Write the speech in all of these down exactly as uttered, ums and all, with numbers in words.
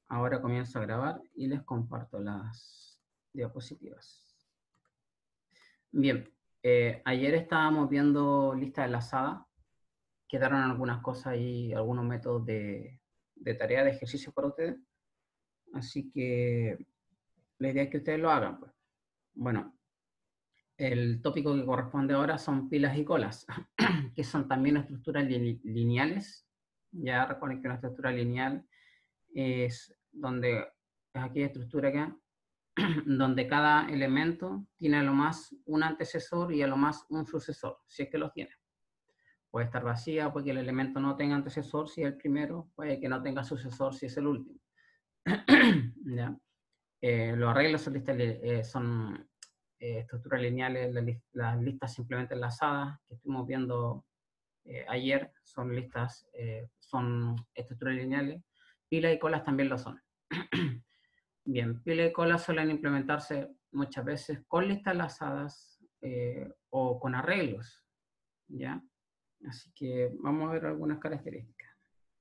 Ahora comienzo a grabar y les comparto las diapositivas. Bien, eh, ayer estábamos viendo lista enlazada. Quedaron algunas cosas ahí, algunos métodos de, de tarea, de ejercicio para ustedes. Así que la idea es que ustedes lo hagan, pues. Bueno, el tópico que corresponde ahora son pilas y colas, que son también estructuras li lineales. Ya recuerden que una estructura lineal es donde es aquella estructura acá, donde cada elemento tiene a lo más un antecesor y a lo más un sucesor, si es que los tiene. Puede estar vacía, puede que el elemento no tenga antecesor si es el primero, puede que no tenga sucesor si es el último. ¿Ya? Eh, los arreglos son, listas, eh, son eh, estructuras lineales, las, las listas simplemente enlazadas que estuvimos viendo eh, ayer, son listas, eh, son estructuras lineales. Pilas y colas también lo son. Bien, pila y cola suelen implementarse muchas veces con listas enlazadas eh, o con arreglos, ¿ya? Así que vamos a ver algunas características.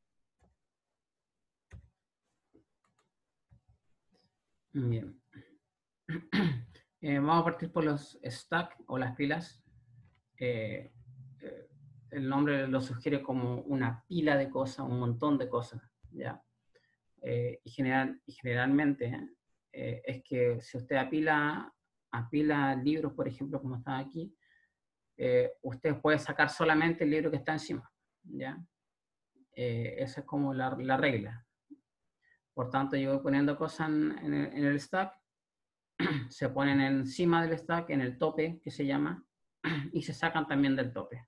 Bien. Eh, vamos a partir por los stack o las pilas. Eh, eh, el nombre lo sugiere como una pila de cosas, un montón de cosas, ¿ya? Eh, y, general, y generalmente eh, es que si usted apila, apila libros, por ejemplo, como está aquí, eh, usted puede sacar solamente el libro que está encima, ¿ya? Eh, esa es como la, la regla. Por tanto, yo voy poniendo cosas en, en, el, en el stack, se ponen encima del stack, en el tope, que se llama, y se sacan también del tope.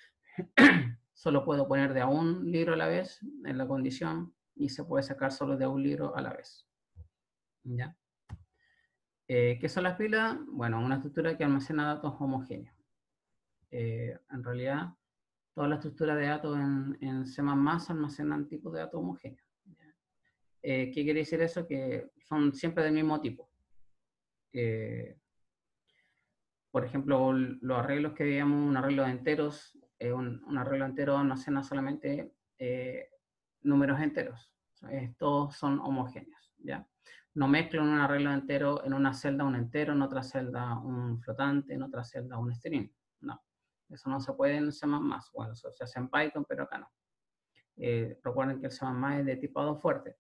Solo puedo poner de a un libro a la vez en la condición y se puede sacar solo de a un libro a la vez. ¿Ya? Eh, ¿Qué son las pilas? Bueno, una estructura que almacena datos homogéneos. Eh, en realidad, toda la estructura de datos en, en C más más almacenan tipos de datos homogéneos. Eh, ¿Qué quiere decir eso? Que son siempre del mismo tipo. Eh, por ejemplo, los arreglos que veíamos, un arreglo de enteros, eh, un, un arreglo entero almacena solamente eh, números enteros. Eh, todos son homogéneos, ¿ya? No mezclo un arreglo entero en una celda un entero, en otra celda un flotante, en otra celda un string. No, eso no se puede en C más más. Bueno, eso se hace en Python, pero acá no. Eh, recuerden que el C más más es de tipado fuerte.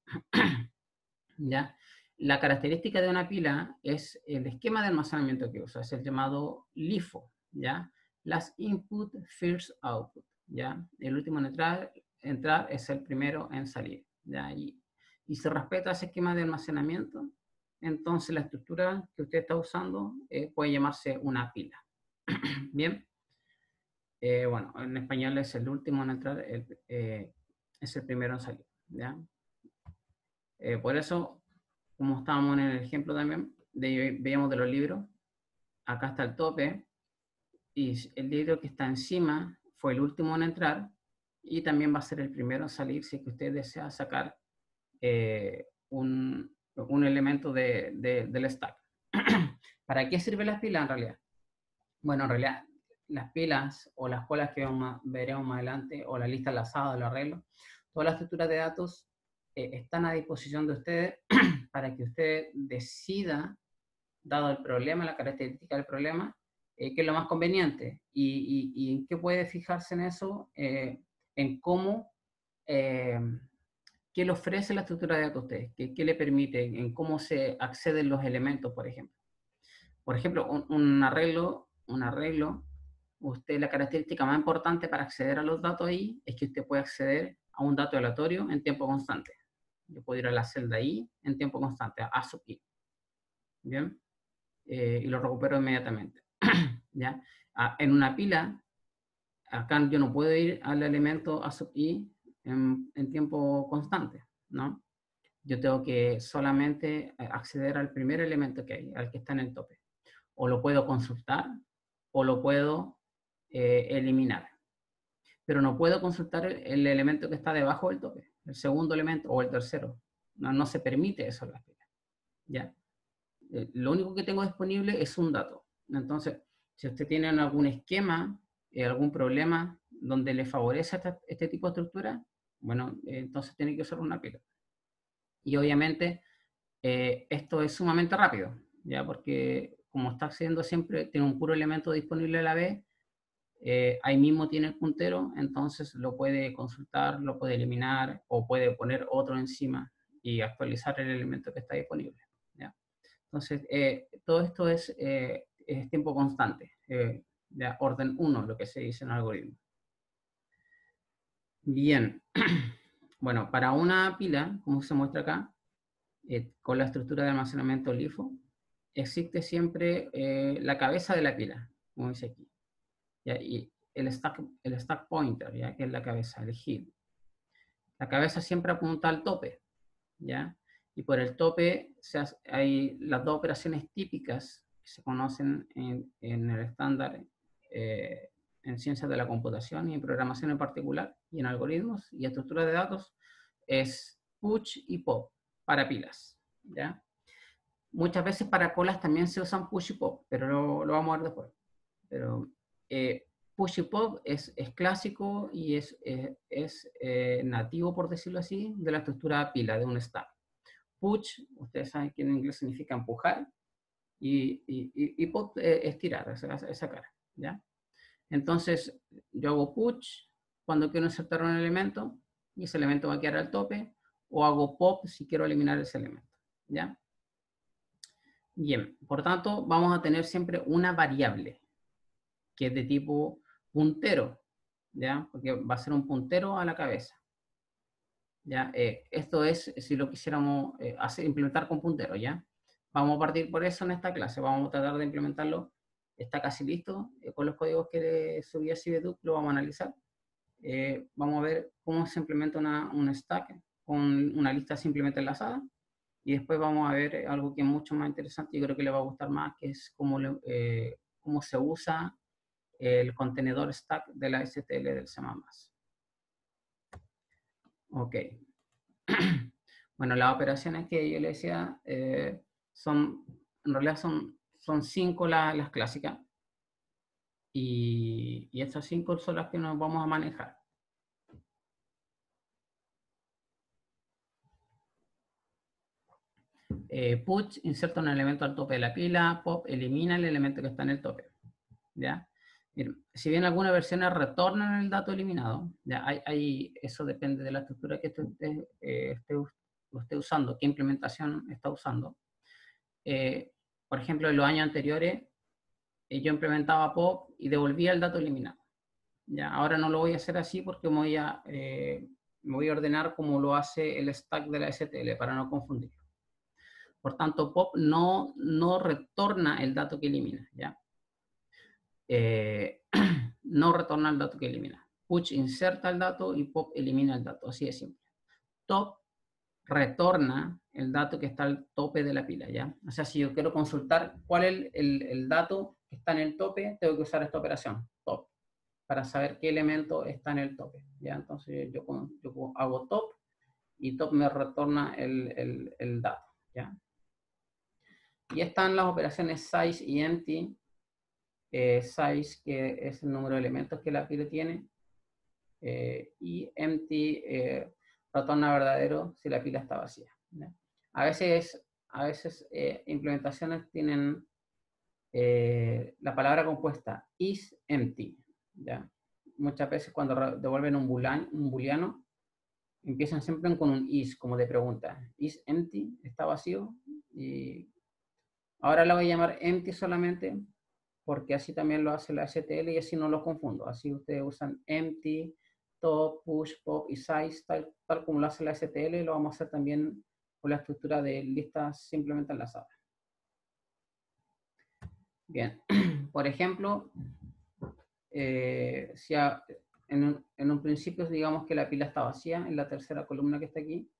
¿Ya? La característica de una pila es el esquema de almacenamiento que usa, es el llamado LIFO, ¿ya? Last input, first output, ¿ya? El último en entrar, entrar es el primero en salir, ¿ya? Y, y se respeta ese esquema de almacenamiento, entonces la estructura que usted está usando eh, puede llamarse una pila. Bien, eh, bueno, en español es el último en entrar, el, eh, es el primero en salir, ¿ya? Eh, por eso, como estábamos en el ejemplo también, de, veíamos de los libros, acá está el tope, y el libro que está encima fue el último en entrar, y también va a ser el primero en salir si es que usted desea sacar eh, un, un elemento de, de, del stack. ¿Para qué sirven las pilas en realidad? Bueno, en realidad, las pilas o las colas que vamos, veremos más adelante, o la lista enlazada, el arreglo, todas las estructuras de datos eh, están a disposición de ustedes para que usted decida, dado el problema, la característica del problema, eh, qué es lo más conveniente y, y, y en qué puede fijarse en eso, eh, en cómo, eh, qué le ofrece la estructura de datos a ustedes, qué, qué le permite, en cómo se acceden los elementos, por ejemplo. Por ejemplo, un, un arreglo, un arreglo, usted, la característica más importante para acceder a los datos ahí es que usted puede acceder a un dato aleatorio en tiempo constante. Yo puedo ir a la celda I en tiempo constante, A sub I. ¿Bien? Eh, y lo recupero inmediatamente. ¿Ya? Ah, en una pila, acá yo no puedo ir al elemento A sub I en, en tiempo constante, ¿no? Yo tengo que solamente acceder al primer elemento que hay, al que está en el tope. O lo puedo consultar, o lo puedo eh, eliminar. Pero no puedo consultar el, el elemento que está debajo del tope, el segundo elemento o el tercero. No, no se permite eso en las pilas. ¿Ya? Eh, lo único que tengo disponible es un dato. Entonces, si usted tiene algún esquema, eh, algún problema donde le favorece esta, este tipo de estructura, bueno, eh, entonces tiene que usar una pila. Y obviamente eh, esto es sumamente rápido, ¿ya? Porque como está accediendo siempre, tiene un puro elemento disponible a la vez, eh, ahí mismo tiene el puntero, entonces lo puede consultar, lo puede eliminar o puede poner otro encima y actualizar el elemento que está disponible, ¿ya? Entonces, eh, todo esto es, eh, es tiempo constante, eh, de orden uno, lo que se dice en el algoritmo. Bien, bueno, para una pila, como se muestra acá, eh, con la estructura de almacenamiento LIFO, existe siempre eh, la cabeza de la pila, como dice aquí, ¿ya? Y el stack, el stack pointer, ¿ya? Que es la cabeza, el head. La cabeza siempre apunta al tope, ¿ya? Y por el tope se hace, hay las dos operaciones típicas que se conocen en, en el estándar eh, en ciencias de la computación y en programación en particular, y en algoritmos y estructuras de datos, es push y pop para pilas, ¿ya? Muchas veces para colas también se usan push y pop, pero lo, lo vamos a ver después. Pero eh, push y pop es, es clásico y es, eh, es eh, nativo, por decirlo así, de la estructura pila, de un stack. Push, ustedes saben que en inglés significa empujar, y, y, y pop eh, es tirar, es, es sacar, ¿ya? Entonces, yo hago push cuando quiero insertar un elemento, y ese elemento va a quedar al tope, o hago pop si quiero eliminar ese elemento, ¿ya? Bien, por tanto, vamos a tener siempre una variable que es de tipo puntero, ¿ya? Porque va a ser un puntero a la cabeza, ¿ya? Eh, esto es si lo quisiéramos eh, hacer, implementar con puntero, ¿ya? Vamos a partir por eso en esta clase, vamos a tratar de implementarlo, está casi listo, eh, con los códigos que subí a Cibeduc lo vamos a analizar. Eh, vamos a ver cómo se implementa una, un stack con una lista simplemente enlazada, y después vamos a ver algo que es mucho más interesante y creo que le va a gustar más, que es cómo, le, eh, cómo se usa el contenedor stack de la S T L del C++. Ok. Bueno, las operaciones que yo le decía eh, son, en realidad son, son cinco la, las clásicas, y, y estas cinco son las que nos vamos a manejar. Eh, push inserta un elemento al tope de la pila, pop elimina el elemento que está en el tope, ¿ya? Miren, si bien algunas versiones retornan el dato eliminado, ya hay, hay, eso depende de la estructura que esté, eh, esté, esté usando, qué implementación está usando. Eh, por ejemplo, en los años anteriores, eh, yo implementaba pop y devolvía el dato eliminado. Ya, ahora no lo voy a hacer así porque me voy a, eh, me voy a ordenar como lo hace el stack de la S T L para no confundirlo. Por tanto, pop no, no retorna el dato que elimina, ¿ya? Eh, no retorna el dato que elimina. Push inserta el dato y pop elimina el dato, así de simple. Top retorna el dato que está al tope de la pila, ¿ya? O sea, si yo quiero consultar cuál es el, el, el dato que está en el tope, tengo que usar esta operación, top, para saber qué elemento está en el tope, ¿ya? Entonces yo, yo hago top y top me retorna el, el, el dato, ¿ya? Y están las operaciones size y empty. Eh, size, que es el número de elementos que la pila tiene, eh, y empty eh, retorna verdadero si la pila está vacía, ¿ya? A veces, a veces eh, implementaciones tienen eh, la palabra compuesta is empty, ¿ya? Muchas veces cuando devuelven un, bulan, un booleano, empiezan siempre con un is, como de pregunta. Is empty, está vacío, y ahora la voy a llamar empty solamente, porque así también lo hace la S T L y así no lo confundo. Así ustedes usan empty, top, push, pop y size, tal, tal como lo hace la S T L, lo vamos a hacer también con la estructura de listas simplemente enlazadas. Bien, por ejemplo, eh, si a, en, un, en un principio digamos que la pila está vacía, en la tercera columna que está aquí,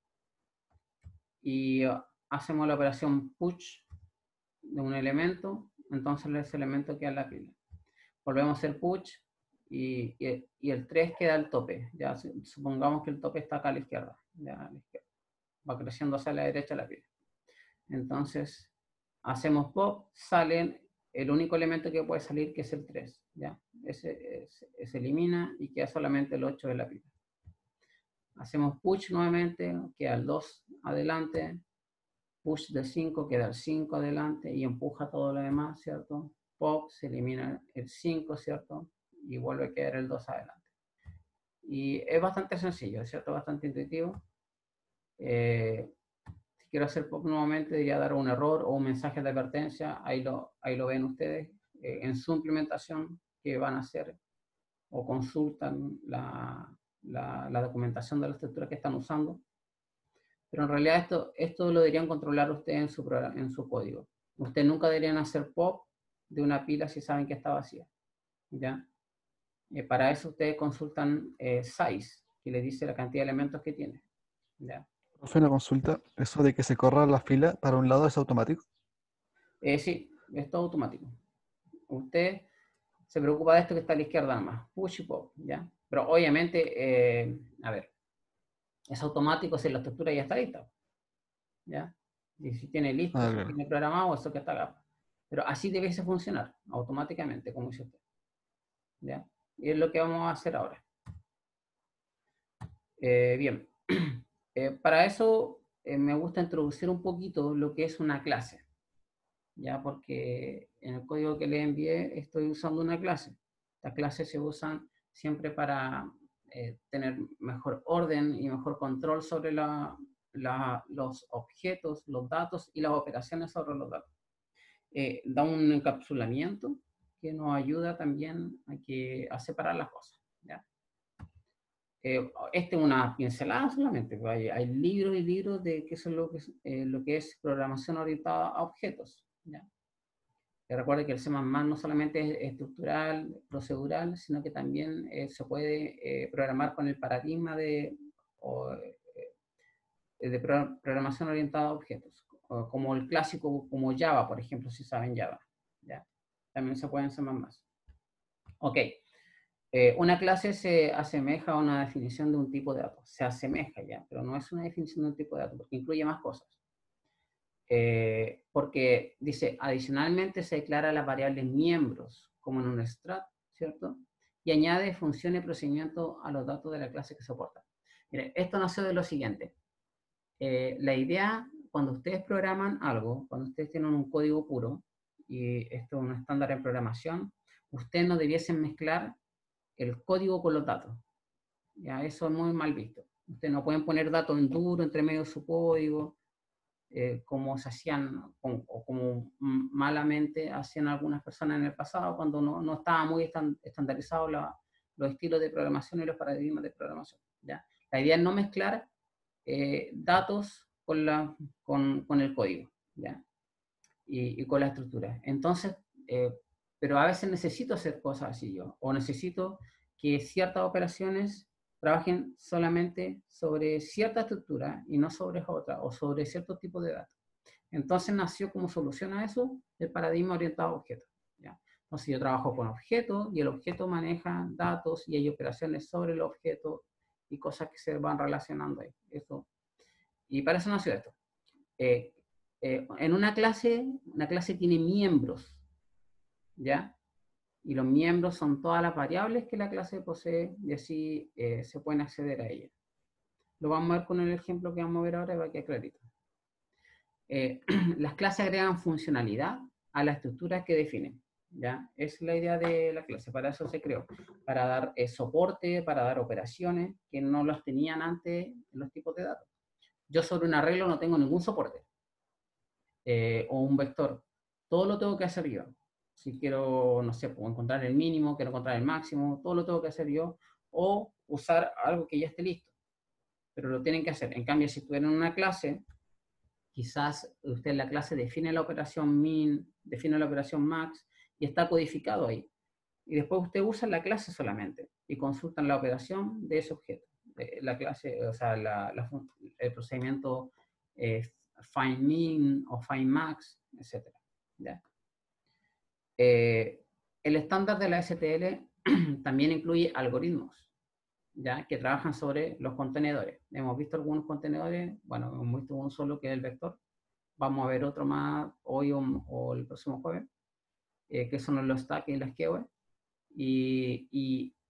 y uh, hacemos la operación push de un elemento, entonces ese elemento queda en la pila. Volvemos a hacer push y, y, y el tres queda al tope. Ya supongamos que el tope está acá a la izquierda, ya a la izquierda. Va creciendo hacia la derecha la pila. Entonces hacemos pop, salen el único elemento que puede salir, que es el tres, ¿ya? Ese, ese, ese elimina y queda solamente el ocho de la pila. hacemos push nuevamente, queda el dos adelante, push del cinco, queda el cinco adelante y empuja todo lo demás, ¿cierto? Pop, se elimina el cinco, ¿cierto? Y vuelve a quedar el dos adelante. Y es bastante sencillo, ¿cierto? Bastante intuitivo. Eh, si quiero hacer pop nuevamente, diría dar un error o un mensaje de advertencia. Ahí lo, ahí lo ven ustedes eh, en su implementación que van a hacer o consultan la, la, la documentación de la estructura que están usando. Pero en realidad esto, esto lo deberían controlar ustedes en su, en su código. Ustedes nunca deberían hacer pop de una pila si saben que está vacía. ¿Ya? Eh, para eso ustedes consultan eh, size, que les dice la cantidad de elementos que tiene. ¿Ya? Profe, una consulta. ¿Eso de que se corra la fila para un lado es automático? Eh, sí, es todo automático. Usted se preocupa de esto que está a la izquierda nada más, push y pop, ¿ya? Pero obviamente, eh, a ver, es automático si la estructura ya está lista, ¿ya? Y si tiene listo, Ah, si claro. tiene programado, eso que está acá. Pero así debe funcionar, automáticamente, como dice usted, ¿ya? Y es lo que vamos a hacer ahora. Eh, bien, eh, para eso eh, me gusta introducir un poquito lo que es una clase, ¿ya? Porque en el código que le envié estoy usando una clase. Las clases se usan siempre para eh, tener mejor orden y mejor control sobre la, la, los objetos, los datos y las operaciones sobre los datos. Eh, da un encapsulamiento que nos ayuda también a, que, a separar las cosas, ¿ya? Eh, este es una pincelada solamente, hay, hay libros y libros de qué es lo que es, eh, lo que es programación orientada a objetos, ¿ya? Recuerde que el C++ no solamente es estructural, procedural, sino que también eh, se puede eh, programar con el paradigma de, o, eh, de programación orientada a objetos, como el clásico, como Java, por ejemplo, si saben Java. ¿Ya? También se puede en C++. Ok. Eh, una clase se asemeja a una definición de un tipo de dato. Se asemeja ya, pero no es una definición de un tipo de dato, porque incluye más cosas. Eh, porque dice, adicionalmente se declara las variables miembros, como en un strat, ¿cierto? Y añade funciones y procedimientos a los datos de la clase que soporta. Mire, esto nació de lo siguiente. Eh, la idea, cuando ustedes programan algo, cuando ustedes tienen un código puro, y esto es un estándar en programación, ustedes no debiesen mezclar el código con los datos. Ya, eso es muy mal visto. Ustedes no pueden poner datos en duro entre medio de su código, eh, como se hacían, o, o como malamente hacían algunas personas en el pasado, cuando no, no estaba muy estandarizado la, los estilos de programación y los paradigmas de programación. ¿Ya? La idea es no mezclar eh, datos con, la, con, con el código, ¿ya? Y, y con la estructura. Entonces, eh, pero a veces necesito hacer cosas así yo, o necesito que ciertas operaciones trabajen solamente sobre cierta estructura y no sobre otra, o sobre cierto tipo de datos. Entonces nació como solución a eso el paradigma orientado a objetos. ¿Ya? Entonces yo trabajo con objetos y el objeto maneja datos y hay operaciones sobre el objeto y cosas que se van relacionando ahí. Eso. Y para eso nació esto. Eh, eh, en una clase, una clase tiene miembros, ¿ya? Y los miembros son todas las variables que la clase posee y así eh, se pueden acceder a ellas. Lo vamos a ver con el ejemplo que vamos a ver ahora y va a quedar clarito. Eh, las clases agregan funcionalidad a las estructuras que definen, ¿ya? Es la idea de la clase, para eso se creó, para dar eh, soporte, para dar operaciones que no las tenían antes en los tipos de datos. Yo sobre un arreglo no tengo ningún soporte, eh, o un vector, todo lo tengo que hacer yo. Si quiero, no sé, puedo encontrar el mínimo, quiero encontrar el máximo, todo lo tengo que hacer yo, o usar algo que ya esté listo, pero lo tienen que hacer. En cambio, si estuvieran en una clase, quizás usted en la clase define la operación min, define la operación max, y está codificado ahí. Y después usted usa la clase solamente, y consultan la operación de ese objeto. La clase, o sea, la, la, el procedimiento eh, find min o find max, etcétera. ¿Ya? Eh, el estándar de la S T L también incluye algoritmos, ¿ya? Que trabajan sobre los contenedores. Hemos visto algunos contenedores, bueno, hemos visto uno solo que es el vector. Vamos a ver otro más hoy o, o el próximo jueves, eh, que son los stacks y las keyword. Y, y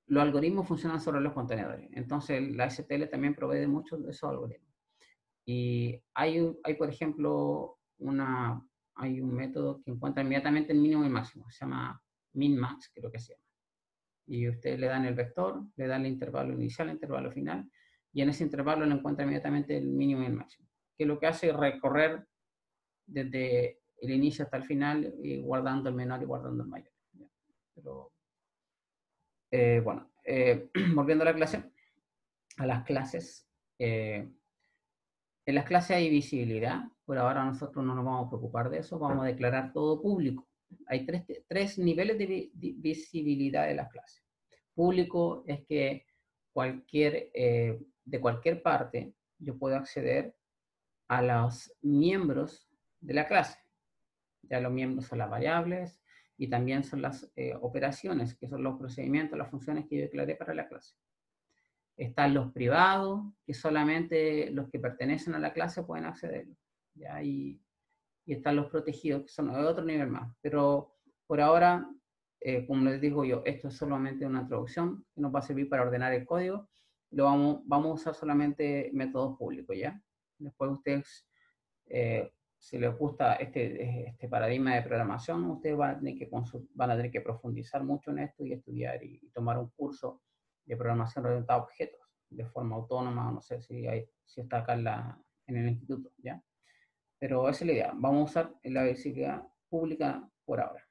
los algoritmos funcionan sobre los contenedores. Entonces, la S T L también provee de muchos de esos algoritmos. Y hay, hay por ejemplo, una, hay un método que encuentra inmediatamente el mínimo y el máximo. Se llama min-max, creo que se llama. Y ustedes le dan el vector, le dan el intervalo inicial, el intervalo final, y en ese intervalo le encuentra inmediatamente el mínimo y el máximo. Que lo que hace es recorrer desde el inicio hasta el final, y guardando el menor y guardando el mayor. Pero, eh, bueno, eh, volviendo a la clase, a las clases. Eh, en las clases hay visibilidad. Por ahora nosotros no nos vamos a preocupar de eso, vamos a declarar todo público. Hay tres, tres niveles de, vi, de visibilidad de las clases. Público es que cualquier, eh, de cualquier parte yo puedo acceder a los miembros de la clase. Ya los miembros son las variables y también son las eh, operaciones, que son los procedimientos, las funciones que yo declaré para la clase. Están los privados, que solamente los que pertenecen a la clase pueden acceder. ¿Ya? Y, y están los protegidos, que son de otro nivel más. Pero por ahora, eh, como les digo yo, esto es solamente una introducción que nos va a servir para ordenar el código. Lo vamos, vamos a usar solamente métodos públicos, ¿ya? Después ustedes, eh, si les gusta este, este paradigma de programación, ustedes van a, tener que van a tener que profundizar mucho en esto y estudiar y, y tomar un curso de programación orientada a objetos de forma autónoma, no sé si, hay, si está acá en, la, en el instituto, ¿ya? Pero esa es la idea. Vamos a usar la visibilidad pública por ahora.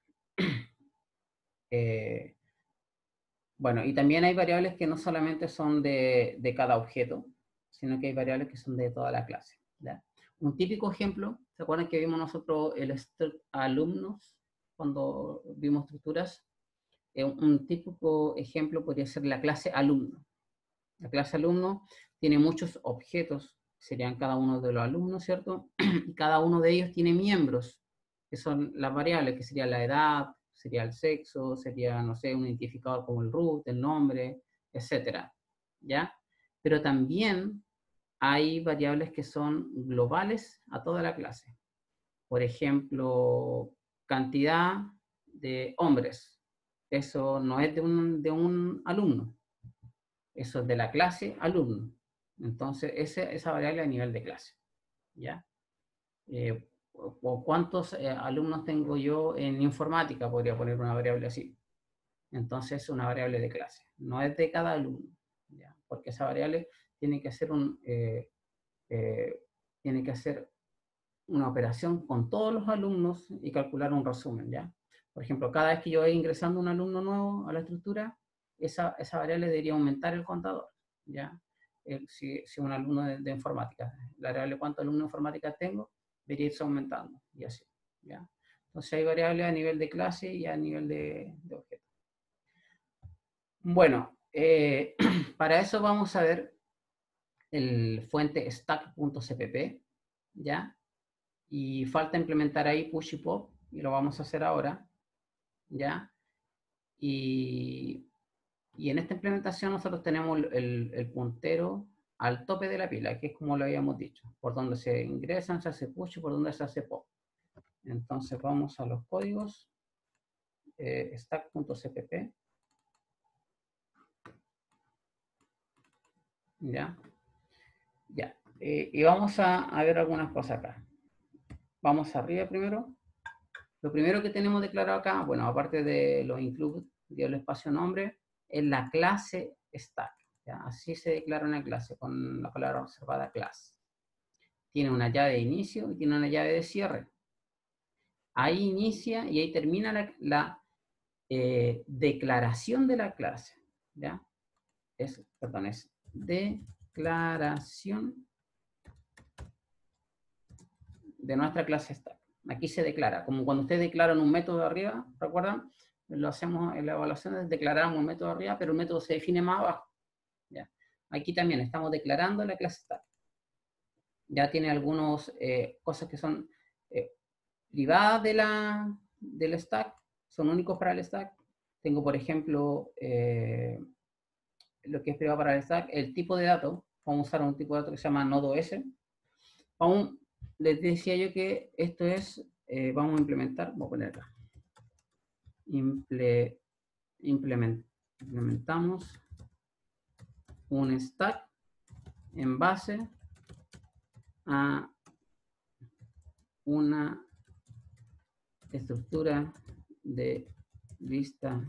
eh, bueno, y también hay variables que no solamente son de, de cada objeto, sino que hay variables que son de toda la clase, ¿ya? Un típico ejemplo, ¿se acuerdan que vimos nosotros el struct alumnos cuando vimos estructuras? Eh, un típico ejemplo podría ser la clase alumno. La clase alumno tiene muchos objetos, serían cada uno de los alumnos, ¿cierto? Y cada uno de ellos tiene miembros, que son las variables, que sería la edad, sería el sexo, sería, no sé, un identificador como el root, el nombre, etcétera, ¿ya? Pero también hay variables que son globales a toda la clase. Por ejemplo, cantidad de hombres. Eso no es de un, de un alumno. Eso es de la clase alumno. Entonces, ese, esa variable a nivel de clase, ¿ya? Eh, o cuántos eh, alumnos tengo yo en informática, podría poner una variable así. Entonces, es una variable de clase. No es de cada alumno, ¿ya? Porque esa variable tiene que hacer un... Eh, eh, tiene que hacer una operación con todos los alumnos y calcular un resumen, ¿ya? Por ejemplo, cada vez que yo voy ingresando un alumno nuevo a la estructura, esa, esa variable debería aumentar el contador, ¿ya? Eh, si, si un alumno de, de informática, la variable cuántos alumnos de informática tengo, debería irse aumentando, y así, ¿ya? Entonces hay variables a nivel de clase y a nivel de, de objeto. Bueno, eh, para eso vamos a ver el fuente stack.cpp, ¿ya? Y falta implementar ahí push y pop, y lo vamos a hacer ahora, ¿ya? Y, y en esta implementación nosotros tenemos el, el puntero al tope de la pila, que es como lo habíamos dicho, por donde se ingresan, se hace push y por donde se hace pop. Entonces vamos a los códigos, eh, stack.cpp, ¿ya? Ya, eh, y vamos a, a ver algunas cosas acá. Vamos arriba primero. Lo primero que tenemos declarado acá, bueno, aparte de los include, del espacio nombre, es la clase stack, ¿ya? Así se declara una clase, con la palabra observada class. Tiene una llave de inicio y tiene una llave de cierre. Ahí inicia y ahí termina la, la eh, declaración de la clase, ¿ya? Es, perdón, es declaración de nuestra clase stack. Aquí se declara, como cuando ustedes declaran un método de arriba, ¿recuerdan? Lo hacemos en la evaluación, declaramos un método de arriba, pero el método se define más abajo, ¿ya? Aquí también estamos declarando la clase stack. Ya tiene algunas eh, cosas que son eh, privadas de la, del stack, son únicos para el stack. Tengo, por ejemplo, eh, lo que es privado para el stack, el tipo de datos. Vamos a usar un tipo de datos que se llama nodo S. Vamos, les decía yo que esto es, eh, vamos a implementar, voy a poner acá, Imple, implement, implementamos un stack en base a una estructura de lista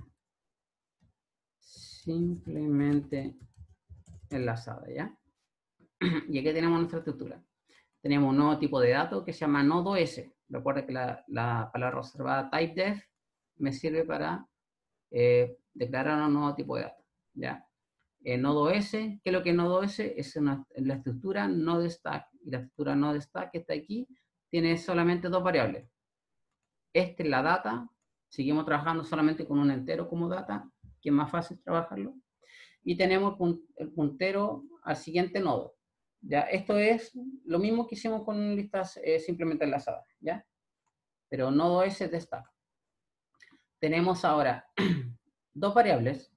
simplemente enlazada, ¿ya? Y aquí tenemos nuestra estructura. Tenemos un nuevo tipo de dato que se llama nodo S. Recuerda que la, la palabra reservada typedef me sirve para eh, declarar un nuevo tipo de dato, ¿ya? El nodo S, ¿qué es lo que es nodo S? Es una, la estructura node stack. Y la estructura node stack que está aquí tiene solamente dos variables. Esta es la data. Seguimos trabajando solamente con un entero como data, que es más fácil trabajarlo. Y tenemos el puntero al siguiente nodo. ¿Ya? Esto es lo mismo que hicimos con listas eh, simplemente enlazadas, ¿ya? Pero nodo S de stack. Tenemos ahora dos variables.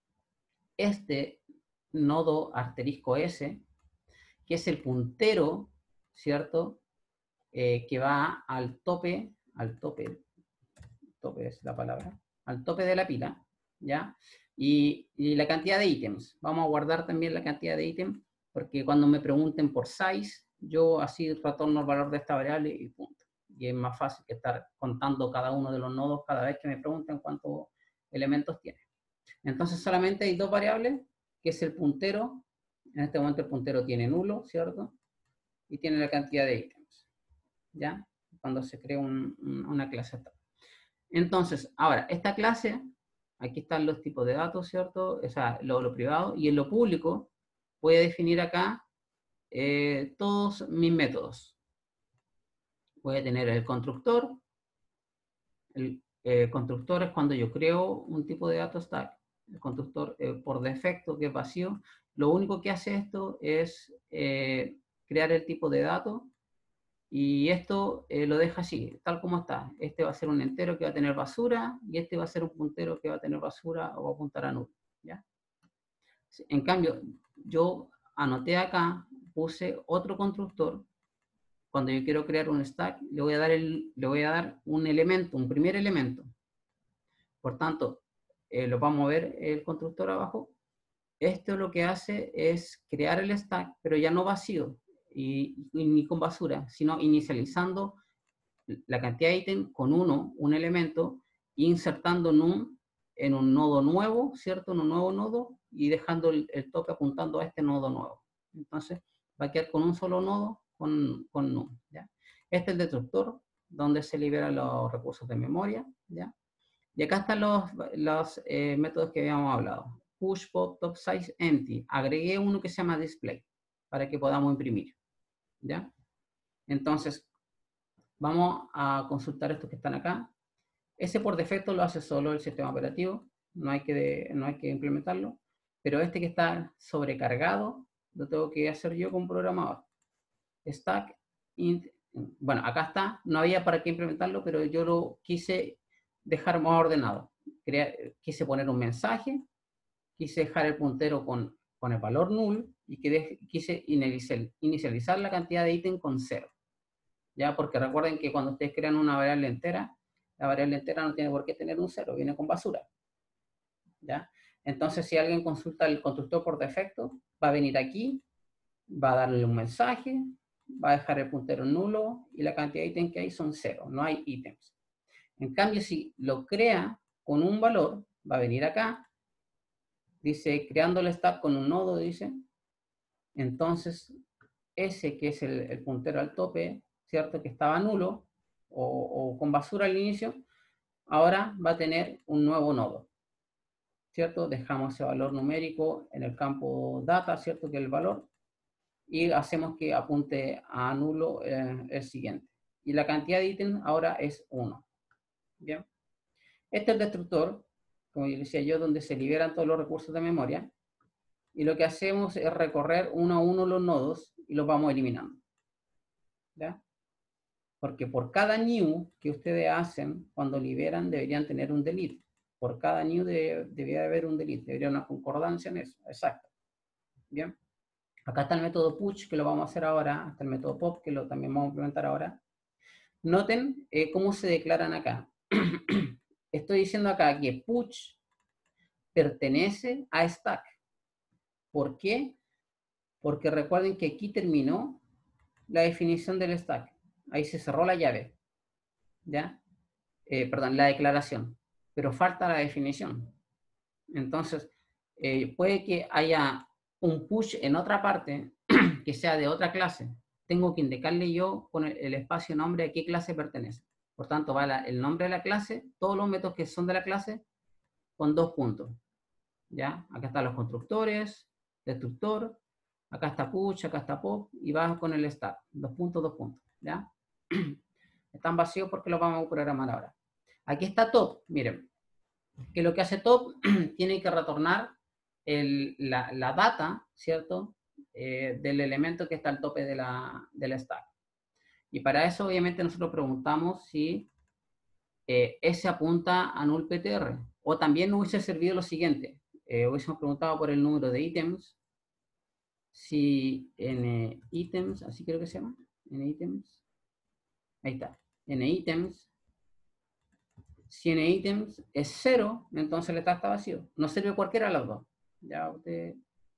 Este nodo asterisco S, que es el puntero, ¿cierto? Eh, que va al tope, al tope, tope es la palabra, al tope de la pila, ¿ya? Y, y la cantidad de ítems. Vamos a guardar también la cantidad de ítems, porque cuando me pregunten por size, yo así retorno el valor de esta variable y punto. Y es más fácil que estar contando cada uno de los nodos cada vez que me pregunten cuántos elementos tiene. Entonces solamente hay dos variables, que es el puntero. En este momento el puntero tiene nulo, ¿cierto? Y tiene la cantidad de ítems, ¿ya? Cuando se crea un, un, una clase. Entonces, ahora, esta clase, aquí están los tipos de datos, ¿cierto? O sea, lo, lo privado, y en lo público voy a definir acá eh, todos mis métodos. Voy a tener el constructor. El eh, constructor es cuando yo creo un tipo de dato stack. El constructor eh, por defecto, que es vacío, lo único que hace esto es eh, crear el tipo de dato, y esto eh, lo deja así, tal como está. Este va a ser un entero que va a tener basura, y este va a ser un puntero que va a tener basura o va a apuntar a nulo, ¿ya? En cambio, yo anoté acá, puse otro constructor. Cuando yo quiero crear un stack, le voy a dar, el, le voy a dar un elemento, un primer elemento. Por tanto, eh, lo vamos a ver el constructor abajo. Esto lo que hace es crear el stack, pero ya no vacío y, y ni con basura, sino inicializando la cantidad de ítem con uno, un elemento, e insertando num en un nodo nuevo, ¿cierto? En un nuevo nodo, y dejando el, el toque apuntando a este nodo nuevo. Entonces, va a quedar con un solo nodo con, con num, ¿ya? Este es el destructor, donde se liberan los recursos de memoria, ¿ya? Y acá están los, los eh, métodos que habíamos hablado. Push, pop, top size, empty. Agregué uno que se llama display, para que podamos imprimir, ¿ya? Entonces, vamos a consultar estos que están acá. Ese por defecto lo hace solo el sistema operativo, no hay que, de, no hay que implementarlo, pero este que está sobrecargado lo tengo que hacer yo como programador. Stack, int, bueno, acá está, no había para qué implementarlo, pero yo lo quise dejar más ordenado. Quería, quise poner un mensaje, quise dejar el puntero con, con el valor null, y que quise inicial, inicializar la cantidad de ítem con cero. ¿Ya? Porque recuerden que cuando ustedes crean una variable entera, la variable entera no tiene por qué tener un cero, viene con basura, ¿ya? Entonces, si alguien consulta el constructor por defecto, va a venir aquí, va a darle un mensaje, va a dejar el puntero nulo, y la cantidad de ítems que hay son cero, no hay ítems. En cambio, si lo crea con un valor, va a venir acá, dice, creando el stack con un nodo, dice, entonces, ese que es el, el puntero al tope, ¿cierto? Que estaba nulo o, o con basura al inicio, ahora va a tener un nuevo nodo, ¿cierto? Dejamos ese valor numérico en el campo data, ¿cierto? Que es el valor, y hacemos que apunte a nulo eh, el siguiente. Y la cantidad de ítems ahora es uno. Bien. Este es el destructor, como decía yo, donde se liberan todos los recursos de memoria, y lo que hacemos es recorrer uno a uno los nodos y los vamos eliminando, ¿ya? Porque por cada new que ustedes hacen, cuando liberan, deberían tener un delete. Por cada new de, debería haber un delete, debería haber una concordancia en eso, exacto. Bien. Acá está el método push, que lo vamos a hacer ahora. Está el método pop, que lo también vamos a implementar ahora. Noten eh, cómo se declaran acá. Estoy diciendo acá que push pertenece a stack. ¿Por qué? Porque recuerden que aquí terminó la definición del stack. Ahí se cerró la llave. ¿Ya? Eh, perdón, la declaración. Pero falta la definición. Entonces, eh, puede que haya un push en otra parte que sea de otra clase. Tengo que indicarle yo con el, el espacio nombre a qué clase pertenece. Por tanto, va la, el nombre de la clase, todos los métodos que son de la clase, con dos puntos. ¿Ya? Acá están los constructores, destructor, acá está push, acá está pop, y va con el stack. Dos puntos, dos puntos. ¿Ya? Están vacíos porque los vamos a programar ahora. Aquí está top, miren. Que lo que hace top tiene que retornar el, la, la data, ¿cierto? Eh, del elemento que está al tope de la, de la stack. Y para eso, obviamente, nosotros preguntamos si eh, S apunta a null P T R. O también nos hubiese servido lo siguiente. Eh, hubiésemos preguntado por el número de ítems. Si en ítems, así creo que se llama. En ítems. Ahí está. En ítems. Si en ítems es cero, entonces el stack está vacío. No sirve cualquiera de los dos. Ya ustedes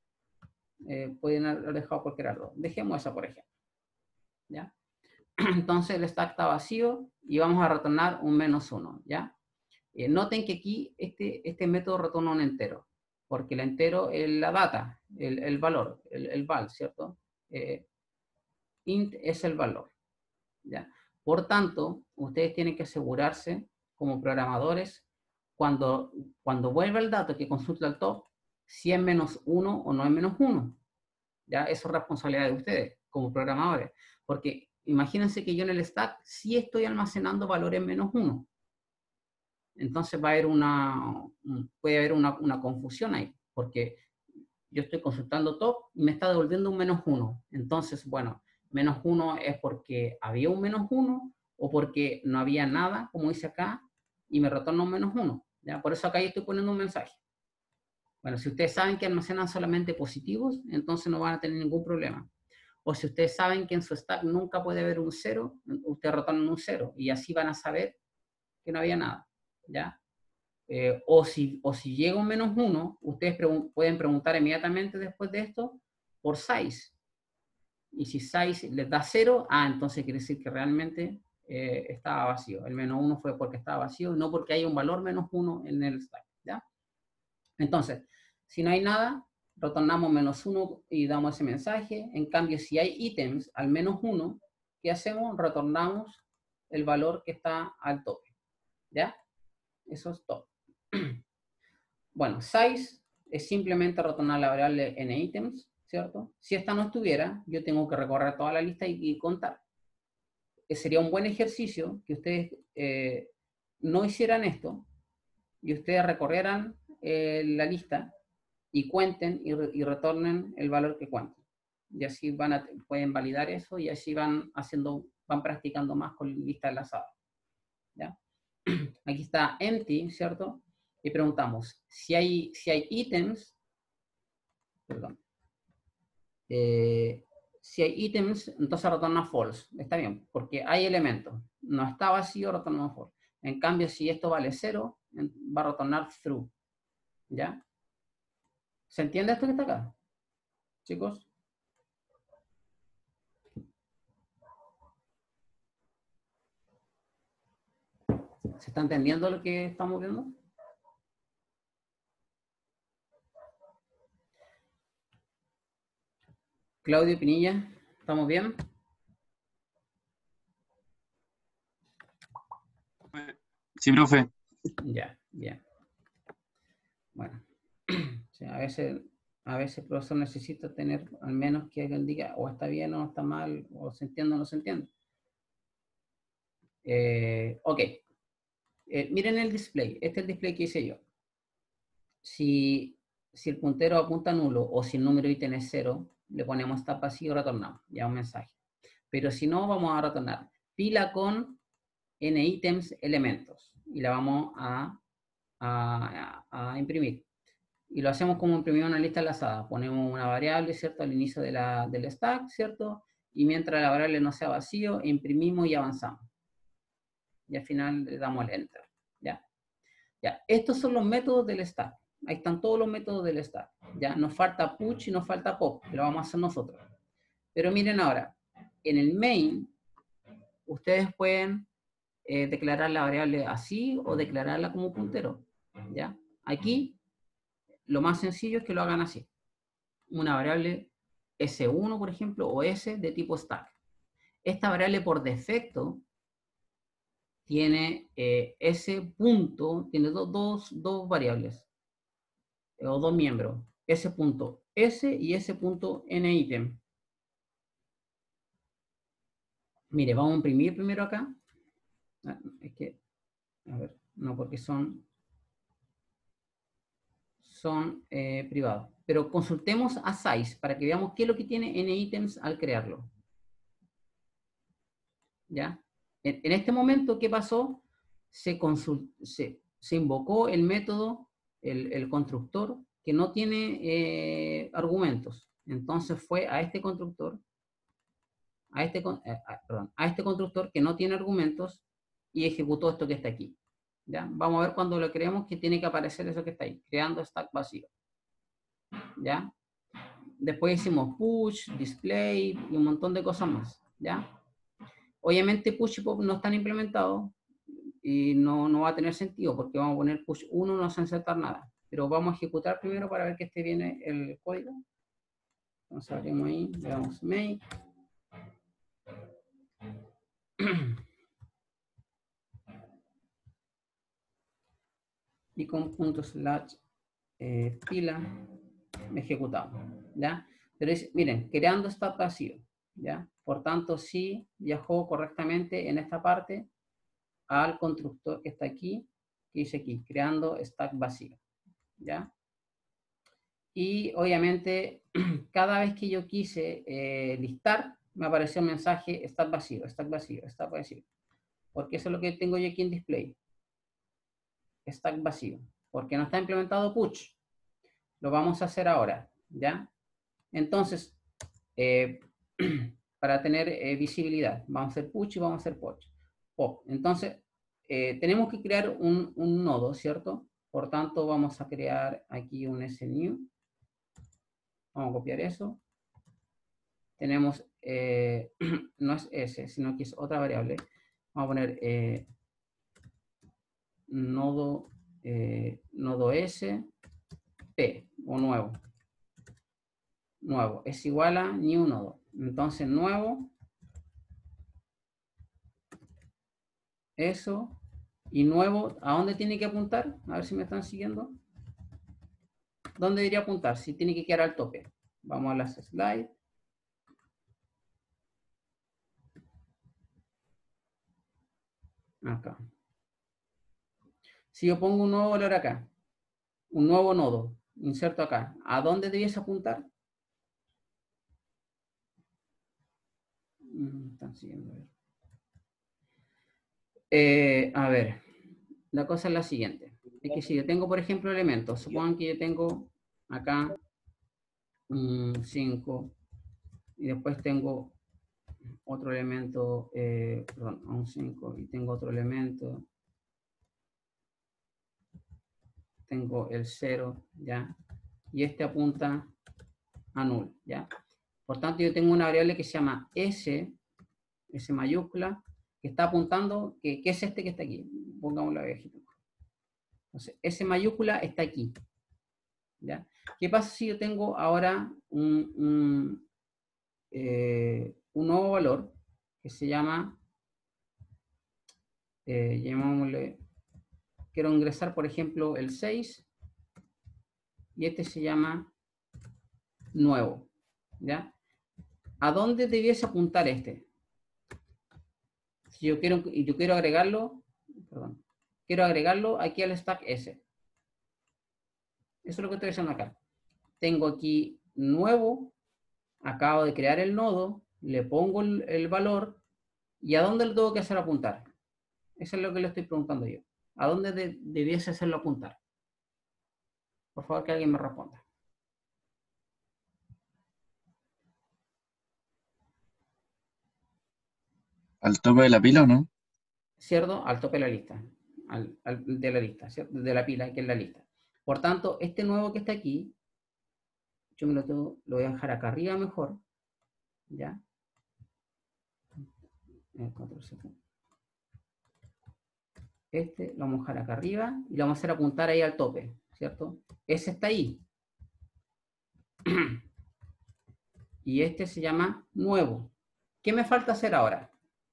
eh, pueden haber dejado cualquiera de los dos. Dejemos esa, por ejemplo. ¿Ya? Entonces el stack está vacío y vamos a retornar un menos uno. ¿Ya? Eh, noten que aquí este, este método retorna un entero. Porque el entero es la data, el, el valor, el, el val, ¿cierto? Eh, int es el valor. ¿Ya? Por tanto, ustedes tienen que asegurarse como programadores, cuando, cuando vuelva el dato que consulta el top, si es menos uno o no es menos uno. ¿Ya? Eso es responsabilidad de ustedes como programadores. Porque imagínense que yo en el stack sí estoy almacenando valores menos uno. Entonces va a haber una, puede haber una, una confusión ahí, porque yo estoy consultando top y me está devolviendo un menos uno. Entonces, bueno, menos uno es porque había un menos uno o porque no había nada, como dice acá, y me retorna un menos uno. ¿Ya? Por eso acá yo estoy poniendo un mensaje. Bueno, si ustedes saben que almacenan solamente positivos, entonces no van a tener ningún problema. O si ustedes saben que en su stack nunca puede haber un cero, ustedes retornan un cero y así van a saber que no había nada. ¿Ya? Eh, o, si, o si llega un menos uno, ustedes pregun pueden preguntar inmediatamente después de esto por size. Y si size les da cero, ah, entonces quiere decir que realmente eh, estaba vacío. El menos uno fue porque estaba vacío, no porque hay un valor menos uno en el stack. ¿Ya? Entonces, si no hay nada, retornamos menos uno y damos ese mensaje. En cambio, si hay ítems al menos uno, ¿qué hacemos? Retornamos el valor que está al tope. ¿Ya? Eso es todo. Bueno, size es simplemente retornar la variable n ítems, ¿cierto? Si esta no estuviera, yo tengo que recorrer toda la lista y, y contar. Que sería un buen ejercicio que ustedes eh, no hicieran esto y ustedes recorrieran eh, la lista y cuenten y, re, y retornen el valor que cuentan. Y así van a, pueden validar eso y así van haciendo, van practicando más con lista enlazada. ¿Ya? Aquí está empty, ¿cierto? Y preguntamos, si hay, si hay ítems, perdón, eh, si hay ítems, entonces retorna false. Está bien, porque hay elementos. No está vacío, retorna false. En cambio, si esto vale cero, va a retornar true. ¿Ya? ¿Se entiende esto que está acá? Chicos. ¿Se está entendiendo lo que estamos viendo? Claudio Pinilla, ¿estamos bien? Sí, profe. Ya, bien. Bueno, sí, a veces, a veces el profesor necesita tener al menos que alguien diga o está bien o está mal, o se entiende o no se entiende. Eh, ok. Eh, miren el display. Este es el display que hice yo. Si, si el puntero apunta a nulo o si el número de ítem es cero, le ponemos está vacío y retornamos. Ya un mensaje. Pero si no, vamos a retornar pila con n ítems elementos. Y la vamos a, a, a, a imprimir. Y lo hacemos como imprimir una lista enlazada. Ponemos una variable, ¿cierto? Al inicio de la, del stack, ¿cierto? Y mientras la variable no sea vacío, imprimimos y avanzamos. Y al final le damos el enter. ¿Ya? Ya. Estos son los métodos del stack. Ahí están todos los métodos del stack. Ya nos falta push y nos falta pop, que lo vamos a hacer nosotros. Pero miren ahora, en el main, ustedes pueden eh, declarar la variable así o declararla como puntero. ¿Ya? Aquí, lo más sencillo es que lo hagan así. Una variable ese uno, por ejemplo, o S de tipo stack. Esta variable por defecto tiene eh, ese punto, tiene do, dos, dos variables, eh, o dos miembros, ese punto S y ese punto N ítem. Mire, vamos a imprimir primero acá. Ah, es que, a ver, no, porque son, son eh, privados. Pero consultemos a size para que veamos qué es lo que tiene N ítems al crearlo. ¿Ya? En, en este momento, ¿qué pasó? Se, consult, se, se invocó el método, el, el constructor, que no tiene eh, argumentos. Entonces fue a este constructor, a este, eh, a, perdón, a este constructor que no tiene argumentos y ejecutó esto que está aquí. ¿Ya? Vamos a ver cuando lo creemos que tiene que aparecer eso que está ahí, creando stack vacío. ¿Ya? Después hicimos push, display y un montón de cosas más. ¿Ya? Obviamente push y pop no están implementados y no, no va a tener sentido porque vamos a poner push uno, no se va a insertar nada. Pero vamos a ejecutar primero para ver que esté bien el código. Entonces abrimos ahí, le damos make. Y con punto slash eh, pila ejecutamos, ¿ya? Pero es, miren, creando stack vacío, ¿ya? Por tanto, sí viajó correctamente en esta parte al constructor que está aquí, que dice aquí, creando stack vacío, ¿ya? Y obviamente, cada vez que yo quise eh, listar, me apareció un mensaje stack vacío, stack vacío, stack vacío. Porque eso es lo que tengo yo aquí en display. Stack vacío. Porque no está implementado push. Lo vamos a hacer ahora, ¿ya? Entonces, eh, para tener eh, visibilidad, vamos a hacer push y vamos a hacer pop. pop. Entonces, eh, tenemos que crear un, un nodo, ¿cierto? Por tanto, vamos a crear aquí un snew. Vamos a copiar eso. Tenemos, eh, no es S, sino que es otra variable. Vamos a poner eh, nodo, eh, nodo S, P, o nuevo. Nuevo, es igual a new nodo. Entonces, nuevo, eso, y nuevo, ¿a dónde tiene que apuntar? A ver si me están siguiendo. ¿Dónde debería apuntar? Si tiene que quedar al tope. Vamos a las slides. Acá. Si yo pongo un nuevo valor acá, un nuevo nodo, inserto acá, ¿a dónde debiese apuntar? Están siguiendo. Eh, a ver, la cosa es la siguiente. Es que si yo tengo, por ejemplo, elementos, supongan que yo tengo acá un cinco y después tengo otro elemento, eh, perdón, un cinco y tengo otro elemento, tengo el cero, ¿ya? Y este apunta a null, ¿ya? Por tanto, yo tengo una variable que se llama S, S mayúscula, que está apuntando, que, que es este que está aquí. Pongamos la abejita. Entonces, S mayúscula está aquí, ¿ya? ¿Qué pasa si yo tengo ahora un, un, eh, un nuevo valor que se llama, eh, llamémosle, quiero ingresar, por ejemplo, el seis, y este se llama nuevo, ¿ya? ¿A dónde debiese apuntar este? Si yo quiero, yo quiero agregarlo, perdón, quiero agregarlo aquí al stack S. Eso es lo que estoy haciendo acá. Tengo aquí nuevo, acabo de crear el nodo, le pongo el, el valor, ¿y a dónde lo tengo que hacer apuntar? Eso es lo que le estoy preguntando yo. ¿A dónde de, debiese hacerlo apuntar? Por favor, que alguien me responda. ¿Al tope de la pila o no? ¿Cierto? Al tope de la lista. Al, al, de la lista, ¿cierto? De la pila, que es la lista. Por tanto, este nuevo que está aquí, yo me lo, tengo, lo voy a dejar acá arriba mejor, ¿ya? Este lo vamos a dejar acá arriba y lo vamos a hacer apuntar ahí al tope, ¿cierto? Ese está ahí. Y este se llama nuevo. ¿Qué me falta hacer ahora?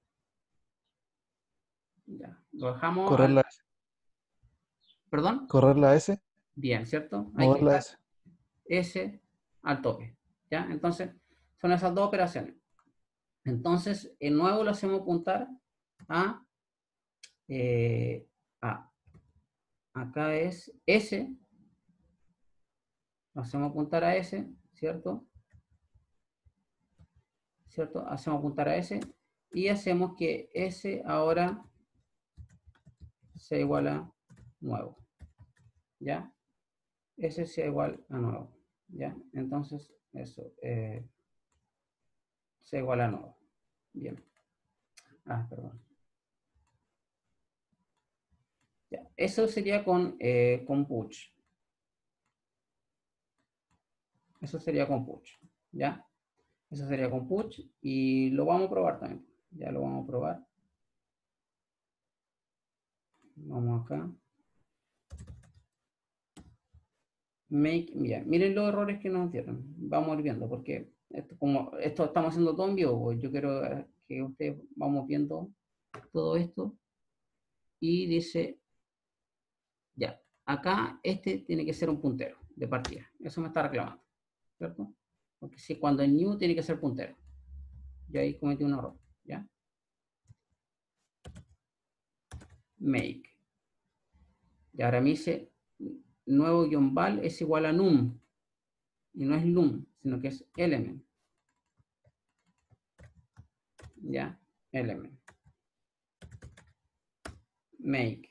Ya, lo dejamos Correr al... la S. ¿Perdón? Correr la S. Bien, ¿cierto? Hay que Mover la dejar S. ese al tope, ¿ya? Entonces, son esas dos operaciones. Entonces, el nuevo lo hacemos apuntar a, eh, a acá es S, lo hacemos apuntar a S, ¿cierto? ¿Cierto? Hacemos apuntar a S y hacemos que S ahora sea igual a nuevo, ¿ya? S sea igual a nuevo, ¿ya? Entonces, eso, eh, sea igual a nuevo. Bien. Ah, perdón. Ya. Eso sería con, eh, con push. Eso sería con push, ¿ya? Eso sería con push y lo vamos a probar también. Ya lo vamos a probar. Vamos acá. Make, mira, miren los errores que nos dieron. Vamos a ir viendo, porque esto, como esto estamos haciendo todo en vivo, pues yo quiero eh, que ustedes vamos viendo todo esto. Y dice, ya, acá este tiene que ser un puntero de partida. Eso me está reclamando, ¿cierto? Porque si cuando es new tiene que ser puntero. Yo ahí cometí un error, ¿ya? Make. Y ahora me dice, nuevo guión val es igual a num. Y no es lum, sino que es element. ¿Ya? Element. Make.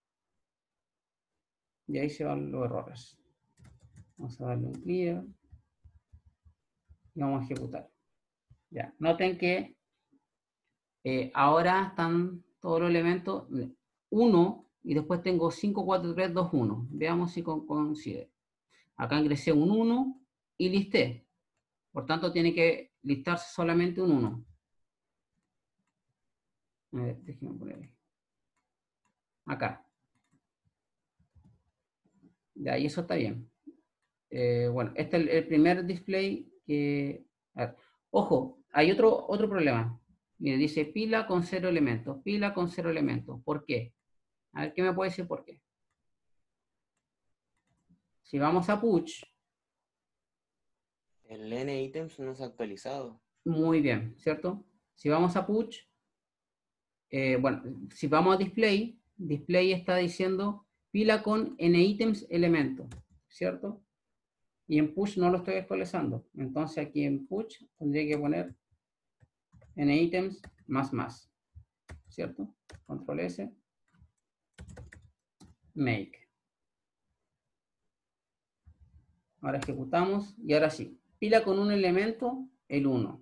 Y ahí se van los errores. Vamos a darle un clear. Y vamos a ejecutar. Ya. Noten que eh, ahora están todos los elementos uno y después tengo cinco, cuatro, tres, dos, uno. Veamos si coincide. Acá ingresé un uno y listé. Por tanto, tiene que listarse solamente un uno. A ver, déjenme poner ahí. Acá. Ya, y eso está bien. Eh, bueno, este es el, el primer display que... A ver, ojo, hay otro, otro problema. Mire, dice pila con cero elementos, pila con cero elementos. ¿Por qué? A ver, ¿qué me puede decir por qué? Si vamos a push, El N items no se ha actualizado. muy bien, ¿cierto? Si vamos a push, eh, bueno, si vamos a display, display está diciendo pila con n ítems elementos, ¿cierto? Y en push no lo estoy actualizando. Entonces aquí en push tendría que poner n ítems más más, ¿cierto? Control S, make. Ahora ejecutamos y ahora sí, pila con un elemento, el uno.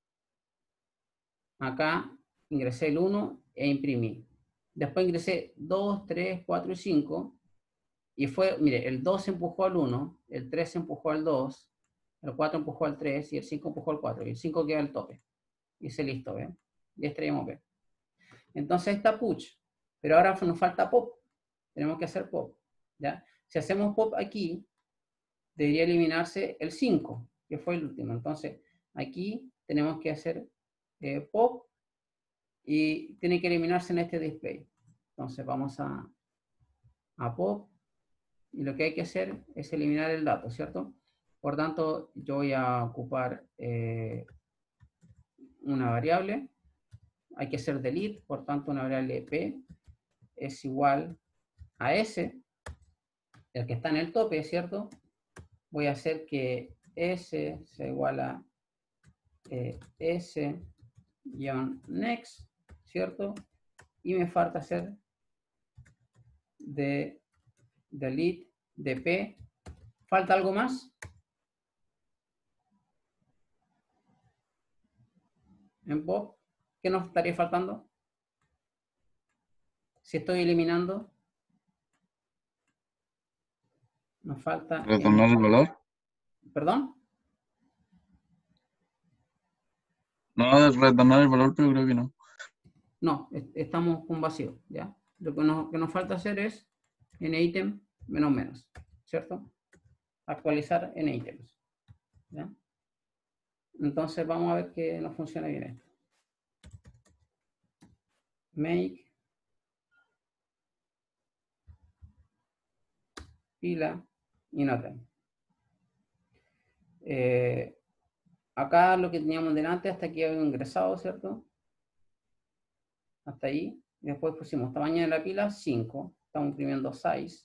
Acá ingresé el uno e imprimí. Después ingresé dos, tres, cuatro y cinco. Y fue, mire, el dos empujó al uno, el tres empujó al dos, el cuatro empujó al tres y el cinco empujó al cuatro. Y el cinco queda al tope. Y dice listo, ¿ven? Y extraemos B. Entonces está push. Pero ahora nos falta pop. Tenemos que hacer pop, ¿ya? Si hacemos pop aquí, debería eliminarse el cinco, que fue el último. Entonces, aquí tenemos que hacer eh, pop y tiene que eliminarse en este display. Entonces, vamos a, a pop y lo que hay que hacer es eliminar el dato, ¿cierto? Por tanto, yo voy a ocupar eh, una variable. Hay que hacer delete, por tanto, una variable p es igual a s, el que está en el tope, ¿cierto? Voy a hacer que s sea igual a eh, s-next, ¿cierto? Y me falta hacer de delete de p. ¿Falta algo más? En pop, ¿qué nos estaría faltando? Si estoy eliminando. Nos falta... ¿Retornar el valor? ¿Perdón? No, es retornar el valor, pero creo que no. No, estamos con vacío, ¿ya? Lo que nos, que nos falta hacer es en ítem menos menos, ¿cierto? Actualizar en ítems, ¿ya? Entonces vamos a ver que nos funciona bien esto. Make pila y noten. Eh, acá lo que teníamos delante hasta aquí había ingresado, ¿cierto? Hasta ahí. Y después pusimos tamaño de la pila cinco. Estamos imprimiendo seis.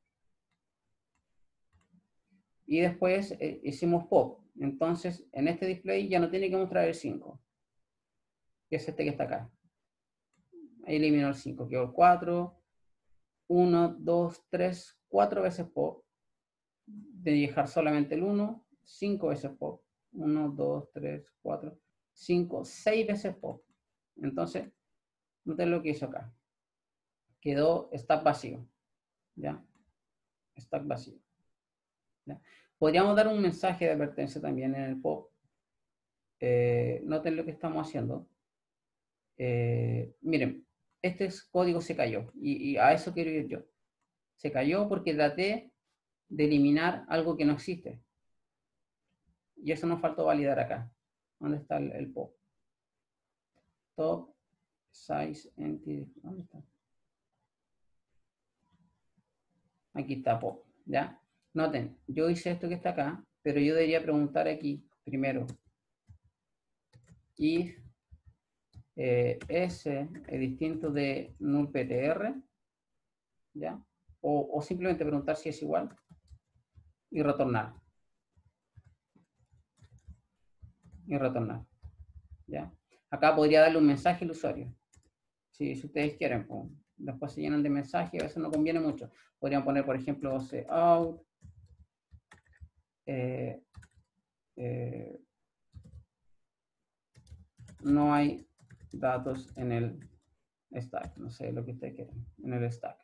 Y después eh, hicimos pop. Entonces, en este display ya no tiene que mostrar el cinco. Que es este que está acá. Ahí eliminó el cinco. Quedó el cuatro. uno, dos, tres, cuatro veces pop. De dejar solamente el uno. cinco veces pop. uno, dos, tres, cuatro, cinco, seis veces pop. Entonces, noten lo que hizo acá. Quedó stack vacío. ¿Ya? Stack vacío. ¿Ya? Podríamos dar un mensaje de advertencia también en el pop. Eh, noten lo que estamos haciendo. Eh, miren, este código se cayó. Y, y a eso quiero ir yo. Se cayó porque traté de eliminar algo que no existe. Y eso nos faltó validar acá. ¿Dónde está el, el pop? Top size entity. ¿Dónde está? Aquí está pop, ¿ya? Noten, yo hice esto que está acá, pero yo debería preguntar aquí primero if eh, S es distinto de nullptr, ¿ya? O, o simplemente preguntar si es igual y retornar. Y retornar, ¿ya? Acá podría darle un mensaje al usuario. Si, si ustedes quieren, pues, después se llenan de mensajes, a veces no conviene mucho. Podrían poner, por ejemplo, out, eh, eh, no hay datos en el stack, no sé lo que ustedes quieran, en el stack.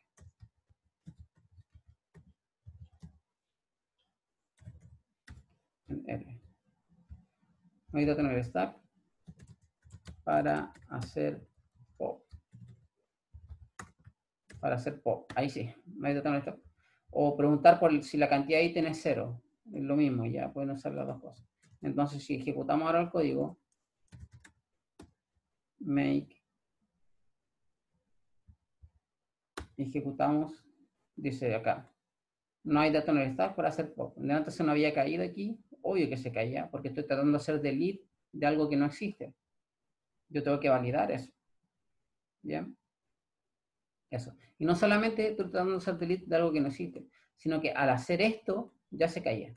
En R. No hay datos en el stack para hacer pop. Para hacer pop, ahí sí, no hay datos en el stack. O preguntar por si la cantidad de ítem es cero, es lo mismo, ya pueden usar las dos cosas. Entonces, si ejecutamos ahora el código, make, ejecutamos, dice acá, no hay datos en el stack para hacer pop. Antes se no había caído aquí, obvio que se caía, porque estoy tratando de hacer delete de algo que no existe. Yo tengo que validar eso. ¿Bien? Eso. Y no solamente estoy tratando de hacer delete de algo que no existe, sino que al hacer esto, ya se caía.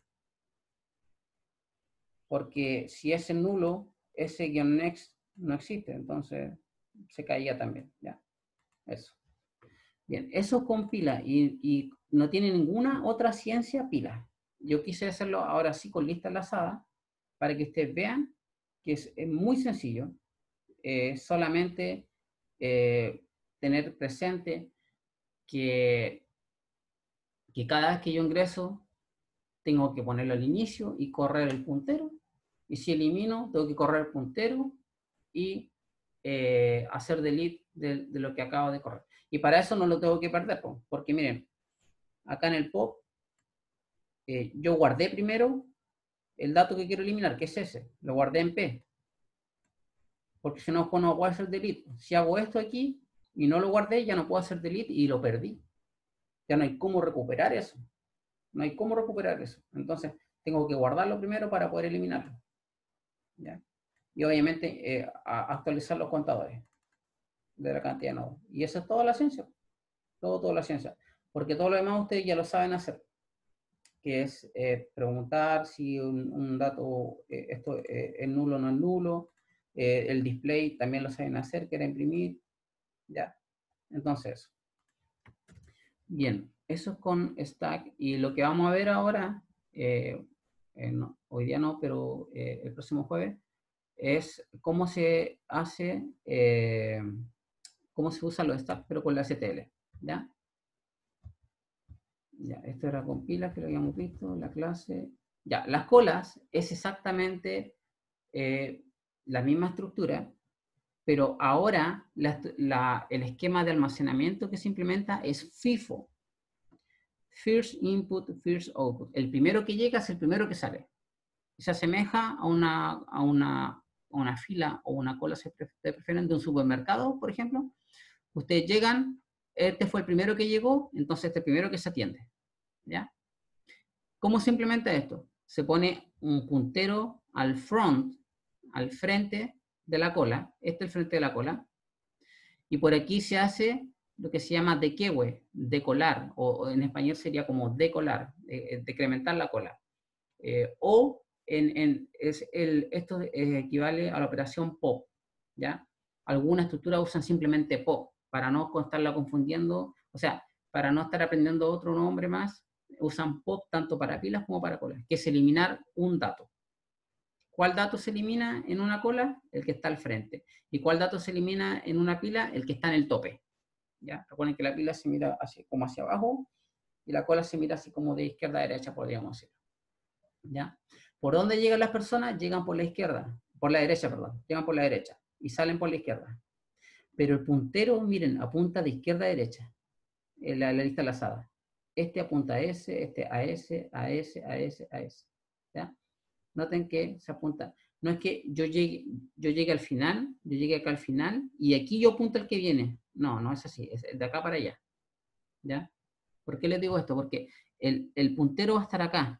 Porque si es nulo, ese guión next no existe, entonces se caía también. ¿Ya? Eso. Bien, eso con pila y, y no tiene ninguna otra ciencia pila. Yo quise hacerlo ahora sí con lista enlazada para que ustedes vean que es, es muy sencillo. Eh, solamente eh, tener presente que, que cada vez que yo ingreso tengo que ponerlo al inicio y correr el puntero. Y si elimino, tengo que correr el puntero y eh, hacer delete de, de lo que acabo de correr. Y para eso no lo tengo que perder, porque miren, acá en el pop, eh, yo guardé primero el dato que quiero eliminar, que es ese, lo guardé en P, porque si no, no puedo hacer delete. Si hago esto aquí y no lo guardé, ya no puedo hacer delete y lo perdí. Ya no hay cómo recuperar eso. No hay cómo recuperar eso. Entonces, tengo que guardarlo primero para poder eliminarlo. ¿Ya? Y obviamente eh, actualizar los contadores de la cantidad de nodos. Y eso es toda la ciencia. Todo, toda la ciencia. Porque todo lo demás ustedes ya lo saben hacer. Que es eh, preguntar si un, un dato, eh, esto eh, es nulo o no es nulo. Eh, el display también lo saben hacer, que era imprimir. Ya. Entonces, bien, eso es con Stack. Y lo que vamos a ver ahora, eh, eh, no, hoy día no, pero eh, el próximo jueves, es cómo se hace, eh, cómo se usan los stacks, pero con la S T L. ¿Ya? Ya, esto era con pilas, que lo habíamos visto, la clase. Ya, las colas es exactamente eh, la misma estructura, pero ahora la, la, el esquema de almacenamiento que se implementa es FIFO. First Input, First Output. El primero que llega es el primero que sale. Se asemeja a una, a una, a una fila o una cola, si prefieren, de un supermercado, por ejemplo. Ustedes llegan, este fue el primero que llegó, entonces este es el primero que se atiende. ¿Ya? ¿Cómo se implementa esto? Se pone un puntero al front, al frente de la cola. Este es el frente de la cola. Y por aquí se hace lo que se llama dequeue, decolar, o, o en español sería como decolar, de, decrementar la cola. Eh, o en, en, es el, esto eh, equivale a la operación pop, ¿ya? Algunas estructuras usan simplemente pop, para no estarla confundiendo, o sea, para no estar aprendiendo otro nombre más, usan pop tanto para pilas como para colas, que es eliminar un dato. ¿Cuál dato se elimina en una cola? El que está al frente. ¿Y cuál dato se elimina en una pila? El que está en el tope. ¿Ya? Recuerden que la pila se mira así como hacia abajo y la cola se mira así como de izquierda a derecha, podríamos decirlo. ¿Ya? ¿Por dónde llegan las personas? Llegan por la izquierda, por la derecha, perdón. Llegan por la derecha y salen por la izquierda. Pero el puntero, miren, apunta de izquierda a derecha en la, la lista enlazada. Este apunta a S, este a S, a S, a S, a S. ¿Ya? Noten que se apunta. No es que yo llegue, yo llegue al final, yo llegue acá al final, y aquí yo apunto el que viene. No, no es así, es de acá para allá. ¿Ya? ¿Por qué les digo esto? Porque el, el puntero va a estar acá.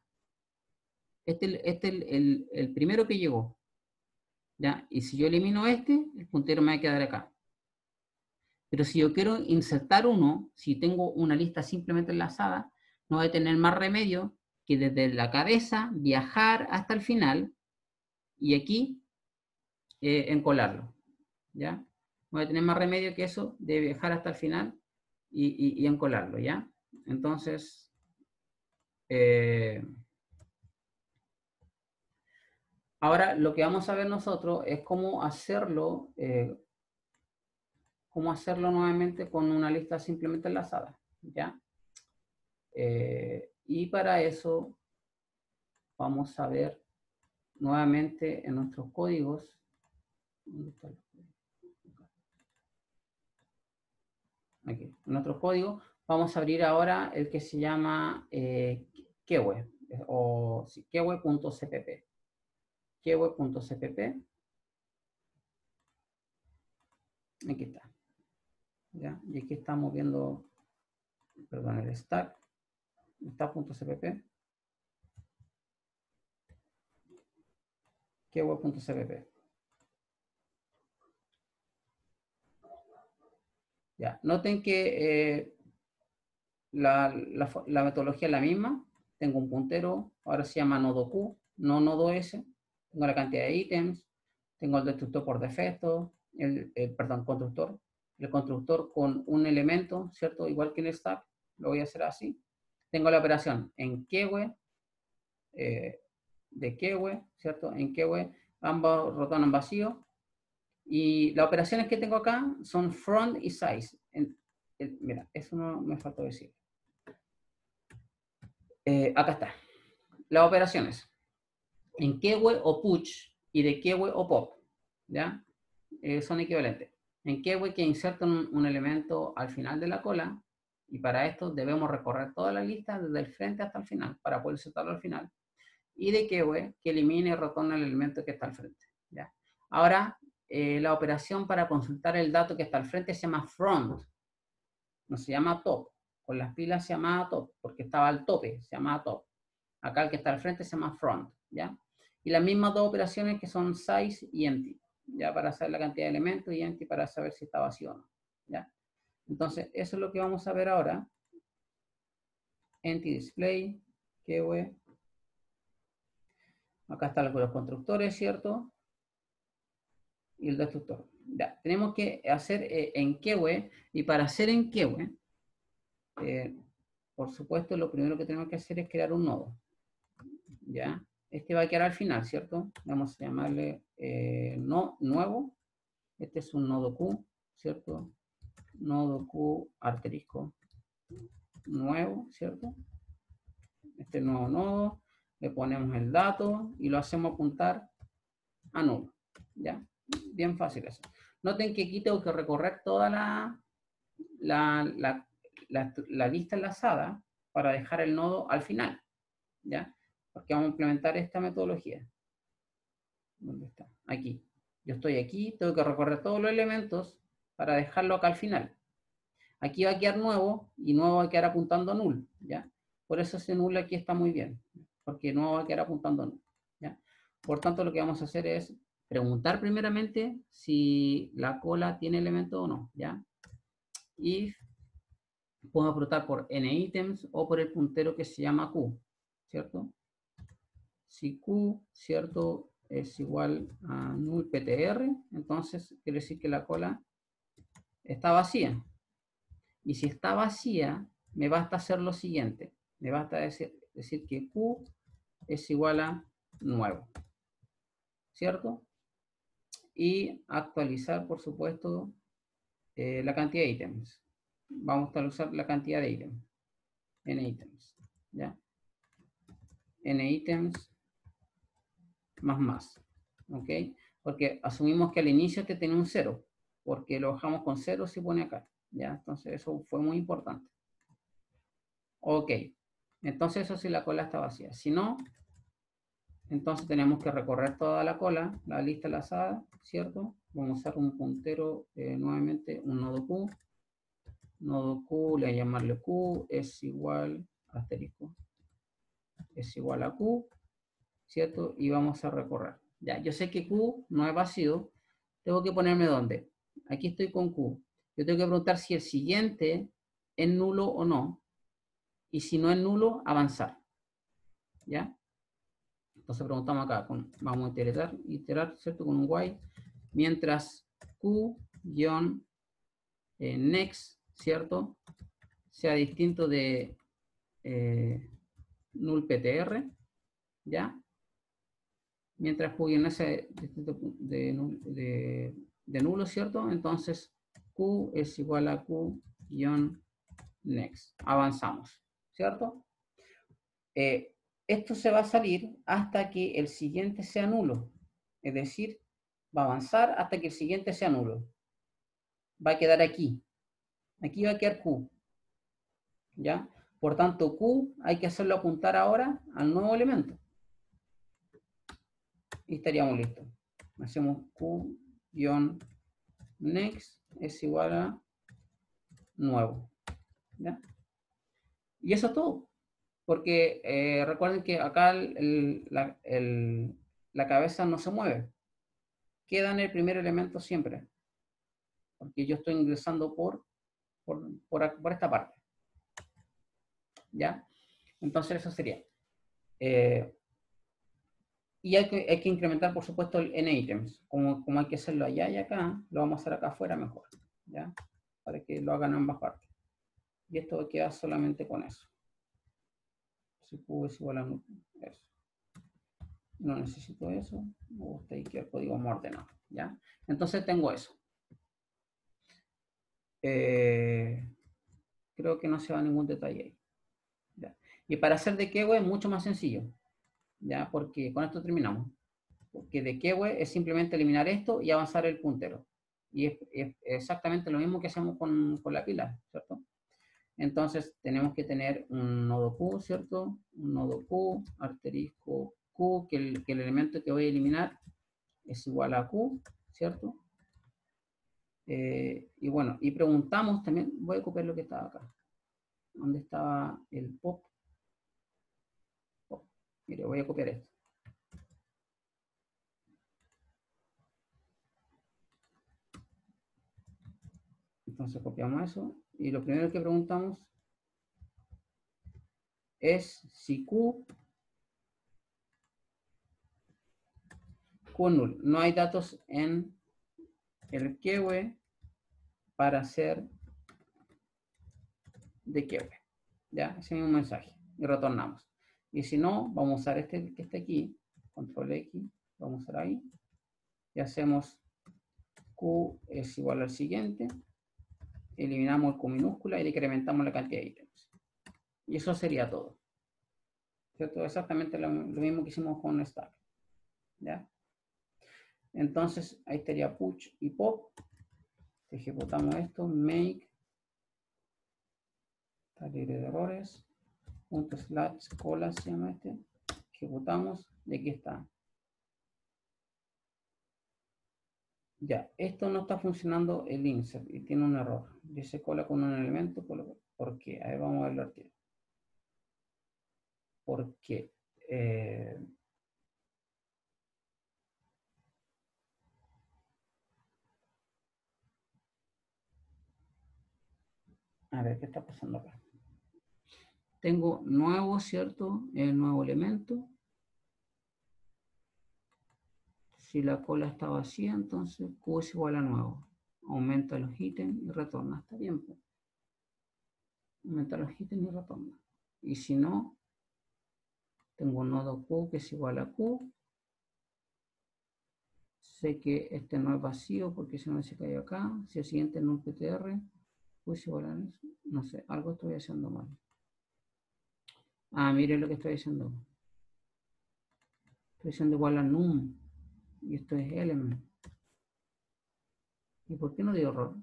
Este es este el, el, el primero que llegó. ¿Ya? Y si yo elimino este, el puntero me va a quedar acá. Pero si yo quiero insertar uno, si tengo una lista simplemente enlazada, no voy a tener más remedio que desde la cabeza viajar hasta el final y aquí eh, encolarlo. ¿Ya? No voy a tener más remedio que eso de viajar hasta el final y, y, y encolarlo. ¿Ya? Entonces, eh, ahora lo que vamos a ver nosotros es cómo hacerlo, eh, cómo hacerlo nuevamente con una lista simplemente enlazada. ¿Ya? Eh, y para eso vamos a ver nuevamente en nuestros códigos. ¿Dónde está el código? Aquí, en nuestros códigos vamos a abrir ahora el que se llama eh, Kewe o sí, kewe.cpp. Kewe.cpp. Aquí está. ¿Ya? Y aquí estamos viendo, perdón, el stack. Stack.cpp. Kewe.cpp. Ya, noten que eh, la, la, la metodología es la misma. Tengo un puntero, ahora se llama nodo Q, no nodo S. Tengo la cantidad de ítems, tengo el destructor por defecto, el, el perdón, constructor. El constructor con un elemento, ¿cierto? Igual que en el stack, lo voy a hacer así. Tengo la operación en Kewe, eh, de Kewe, ¿cierto? En Kewe, ambos rotonan vacío. Y las operaciones que tengo acá son front y size. En, el, mira, eso no me faltó decir. Eh, acá está. Las operaciones. En Kewe o push y de Kewe o pop. ¿Ya? Eh, son equivalentes. En Kewe que insertan un, un elemento al final de la cola. Y para esto debemos recorrer toda la lista desde el frente hasta el final para poder insertarlo al final. Y de Kewe que elimine y retorna el elemento que está al frente. ¿Ya? Ahora, eh, la operación para consultar el dato que está al frente se llama front. No se llama top. Con las pilas se llamaba top porque estaba al tope, se llamaba top. Acá el que está al frente se llama front. ¿Ya? Y las mismas dos operaciones que son size y empty. Ya para saber la cantidad de elementos y empty para saber si está vacío o no. ¿Ya? Entonces, eso es lo que vamos a ver ahora. Empty display, kewe. Acá están los constructores, ¿cierto? Y el destructor. Ya, tenemos que hacer eh, en kewe, y para hacer en kewe, eh, por supuesto, lo primero que tenemos que hacer es crear un nodo. ¿Ya? Este va a quedar al final, ¿cierto? Vamos a llamarle eh, no, nuevo. Este es un nodo Q, ¿cierto? Nodo Q asterisco nuevo, ¿cierto? nuevo nodo, le ponemos el dato y lo hacemos apuntar a nulo. ¿Ya? Bien fácil eso. Noten que aquí tengo que recorrer toda la, la, la, la, la lista enlazada para dejar el nodo al final. ¿Ya? Porque vamos a implementar esta metodología. ¿Dónde está? Aquí. Yo estoy aquí, tengo que recorrer todos los elementos para dejarlo acá al final. Aquí va a quedar nuevo y nuevo va a quedar apuntando a null, ¿ya? Por eso ese null aquí está muy bien, porque nuevo va a quedar apuntando a null, ¿ya? Por tanto, lo que vamos a hacer es preguntar primeramente si la cola tiene elemento o no, ¿ya? Y podemos preguntar por nItems o por el puntero que se llama Q, ¿cierto? Si Q, ¿cierto?, es igual a null P T R, entonces quiere decir que la cola está vacía. Y si está vacía, me basta hacer lo siguiente. Me basta decir, decir que Q es igual a nuevo. ¿Cierto? Y actualizar, por supuesto, eh, la cantidad de ítems. Vamos a usar la cantidad de ítems. N ítems. ¿Ya? N ítems más más. ¿Ok? Porque asumimos que al inicio este tenía un cero. Porque lo bajamos con cero si pone acá. ¿Ya? Entonces eso fue muy importante. Ok. Entonces eso sí la cola está vacía. Si no, entonces tenemos que recorrer toda la cola, la lista enlazada, ¿cierto? Vamos a usar un puntero, eh, nuevamente, un nodo Q. Nodo Q, le voy a llamarle Q, es igual, asterisco, es igual a Q, ¿cierto? Y vamos a recorrer. Ya, yo sé que Q no es vacío, tengo que ponerme ¿dónde? Aquí estoy con Q. Yo tengo que preguntar si el siguiente es nulo o no, y si no es nulo, avanzar. ¿Ya? Entonces preguntamos acá, con, vamos a iterar, iterar, ¿cierto? Con un while, mientras Q-next, ¿cierto? Sea distinto de eh, null P T R, ¿ya? Mientras Q-next sea distinto de, de, de nulo, ¿cierto? Entonces Q es igual a Q-next. Avanzamos, ¿cierto? Eh, esto se va a salir hasta que el siguiente sea nulo. Es decir, va a avanzar hasta que el siguiente sea nulo. Va a quedar aquí. Aquí va a quedar Q. ¿Ya? Por tanto, Q hay que hacerlo apuntar ahora al nuevo elemento. Y estaríamos listos. Hacemos Q-next es igual a nuevo. ¿Ya? Y eso es todo. Porque eh, recuerden que acá el, el, la, el, la cabeza no se mueve. Queda en el primer elemento siempre. Porque yo estoy ingresando por, por, por, por esta parte. ¿Ya? Entonces eso sería. Eh, y hay que, hay que incrementar, por supuesto, el nItems. Como, como hay que hacerlo allá y acá, lo vamos a hacer acá afuera mejor. ¿Ya? Para que lo hagan ambas partes. Y esto queda solamente con eso. Si Q es igual a eso. No necesito eso. Me gusta ahí que el código más ordenado. ¿Ya? Entonces tengo eso. Eh, creo que no se va a ningún detalle ahí. ¿Ya? Y para hacer de keyword es mucho más sencillo. ¿Ya? Porque con esto terminamos. Porque de keyword es simplemente eliminar esto y avanzar el puntero. Y es, es exactamente lo mismo que hacemos con, con la pila, ¿cierto? Entonces tenemos que tener un nodo Q, ¿cierto? Un nodo Q, asterisco Q, que el, que el elemento que voy a eliminar es igual a Q, ¿cierto? Eh, y bueno, y preguntamos también, voy a copiar lo que estaba acá. ¿Dónde estaba el pop? Pop. Mire, voy a copiar esto. Entonces copiamos eso. Y lo primero que preguntamos es si Q, Q es null. No hay datos en el keyword para hacer de keyword. ¿Ya? Ese mismo mensaje. Y retornamos. Y si no, vamos a usar este que está aquí. Control X. Vamos a usar ahí. Y hacemos Q es igual al siguiente. Eliminamos el Q minúscula y decrementamos la cantidad de ítems. Y eso sería todo. ¿cierto? Exactamente lo, lo mismo que hicimos con stack, ¿ya? Entonces, ahí estaría push y pop. Ejecutamos esto, make, está libre de errores, punto slash cola se llama este, ejecutamos y aquí está. Ya, esto no está funcionando el insert y tiene un error. Dice cola con un elemento, ¿por qué? A ver, vamos a verlo aquí. Porque eh, a ver, ¿qué está pasando acá? Tengo nuevo, ¿cierto? El nuevo elemento. Si la cola está vacía, entonces Q es igual a nuevo. Aumenta los ítems y retorna. Está bien, pues. Aumenta los ítems y retorna. Y si no, tengo un nodo Q que es igual a Q. Sé que este no es vacío porque si no se cae acá. Si el siguiente no es P T R, Q es igual a eso. No sé, algo estoy haciendo mal. Ah, miren lo que estoy haciendo. Estoy haciendo igual a num. Y esto es element. ¿Y por qué no dio error?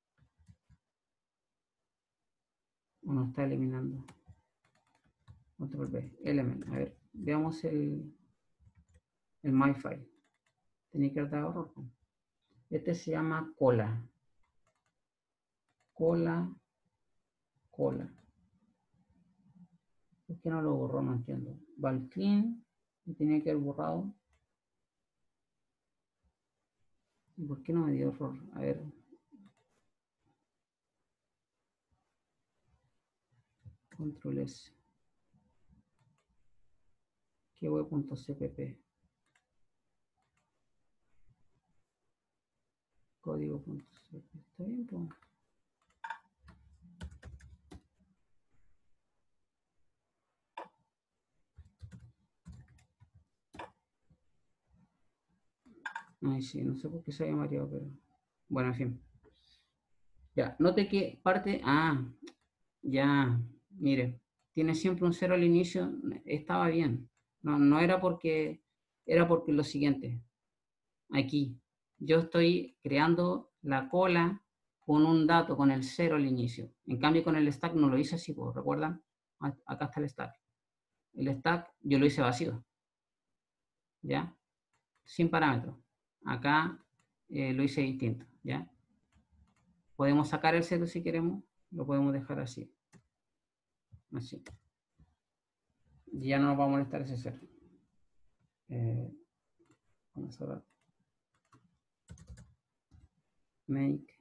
¿O no está eliminando? Control B, element. A ver, veamos el, el myfile. Tenía que haber dado error. Este se llama cola. Cola, cola. ¿Por qué no lo borró? No entiendo. Val clean, y tenía que haber borrado. ¿Y por qué no me dio error? A ver. Control S. Keyway.cpp. Código.cpp. ¿Está bien? Pues? Ay, sí, no sé por qué se había mareado, pero... Bueno, en fin. Ya, note que parte... Ah, ya, mire. Tiene siempre un cero al inicio. Estaba bien. No, no era porque... Era porque lo siguiente. Aquí. Yo estoy creando la cola con un dato, con el cero al inicio. En cambio, con el stack no lo hice así, pues, ¿recuerdan? Acá está el stack. El stack yo lo hice vacío. ¿Ya? Sin parámetros. Acá eh, lo hice distinto, ¿ya? Podemos sacar el cero si queremos, lo podemos dejar así. Así. Y ya no nos va a molestar ese cero. Eh, vamos a ver. Make.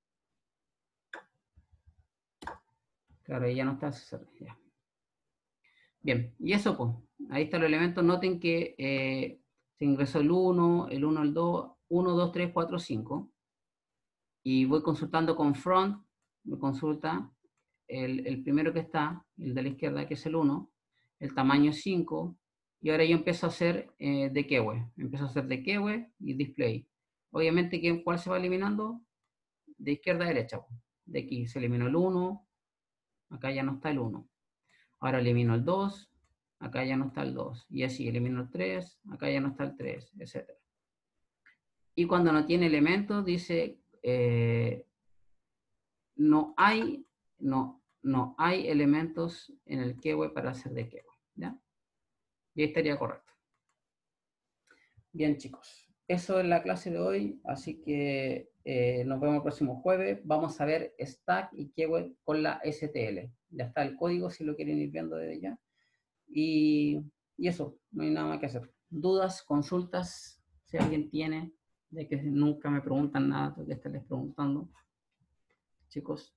Claro, ahí ya no está ese cero. Ya. Bien, y eso pues. Ahí están los elementos. Noten que eh, se ingresó el uno, el uno, el dos, uno, dos, tres, cuatro, cinco. Y voy consultando con front, me consulta el, el primero que está, el de la izquierda, que es el uno, el tamaño es cinco, y ahora yo empiezo a hacer eh, de keyword, empiezo a hacer de keyword y display. Obviamente, ¿cuál se va eliminando? De izquierda a derecha. De aquí se eliminó el uno, acá ya no está el uno. Ahora elimino el dos, acá ya no está el dos. Y así, elimino el tres, acá ya no está el tres, etcétera. Y cuando no tiene elementos, dice, eh, no hay, no, no hay elementos en el keyword para hacer de keyword, ¿ya? Y ahí estaría correcto. Bien, chicos. Eso es la clase de hoy, así que eh, nos vemos el próximo jueves. Vamos a ver stack y keyword con la S T L. Ya está el código si lo quieren ir viendo desde ya. Y, y eso, no hay nada más que hacer. Dudas, consultas, si alguien tiene, ya que nunca me preguntan nada, tengo que estarles preguntando. Chicos.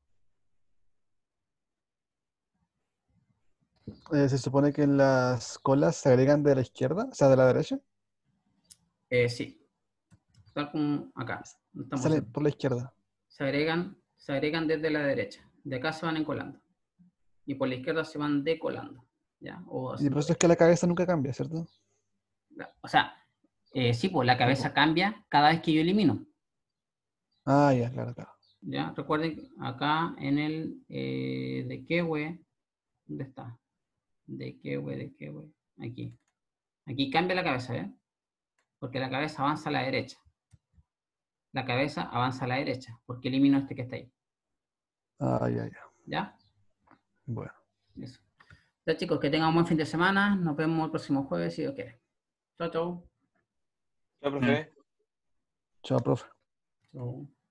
Eh, se supone que en las colas se agregan de la izquierda, o sea, de la derecha. Eh, sí, tal como acá. Estamos Salen haciendo. por la izquierda. Se agregan, se agregan desde la derecha. De acá se van encolando. Y por la izquierda se van decolando. ¿Ya? O, Y por eso es que la cabeza nunca cambia, ¿cierto? o sea, eh, sí, pues la cabeza cambia cada vez que yo elimino. Ah, ya, claro, claro. ¿Ya? Recuerden acá en el eh, de keyword, ¿dónde está? de qué, güey, de qué, güey. Aquí. Aquí cambia la cabeza, ¿eh? Porque la cabeza avanza a la derecha. La cabeza avanza a la derecha, porque elimino este que está ahí. Ah, ya, ya. ¿Ya? Bueno. Eso. Ya, chicos, que tengan un buen fin de semana. Nos vemos el próximo jueves, si Dios quiere. Chao, chao. Chao, profe. Chao, profe. Chao.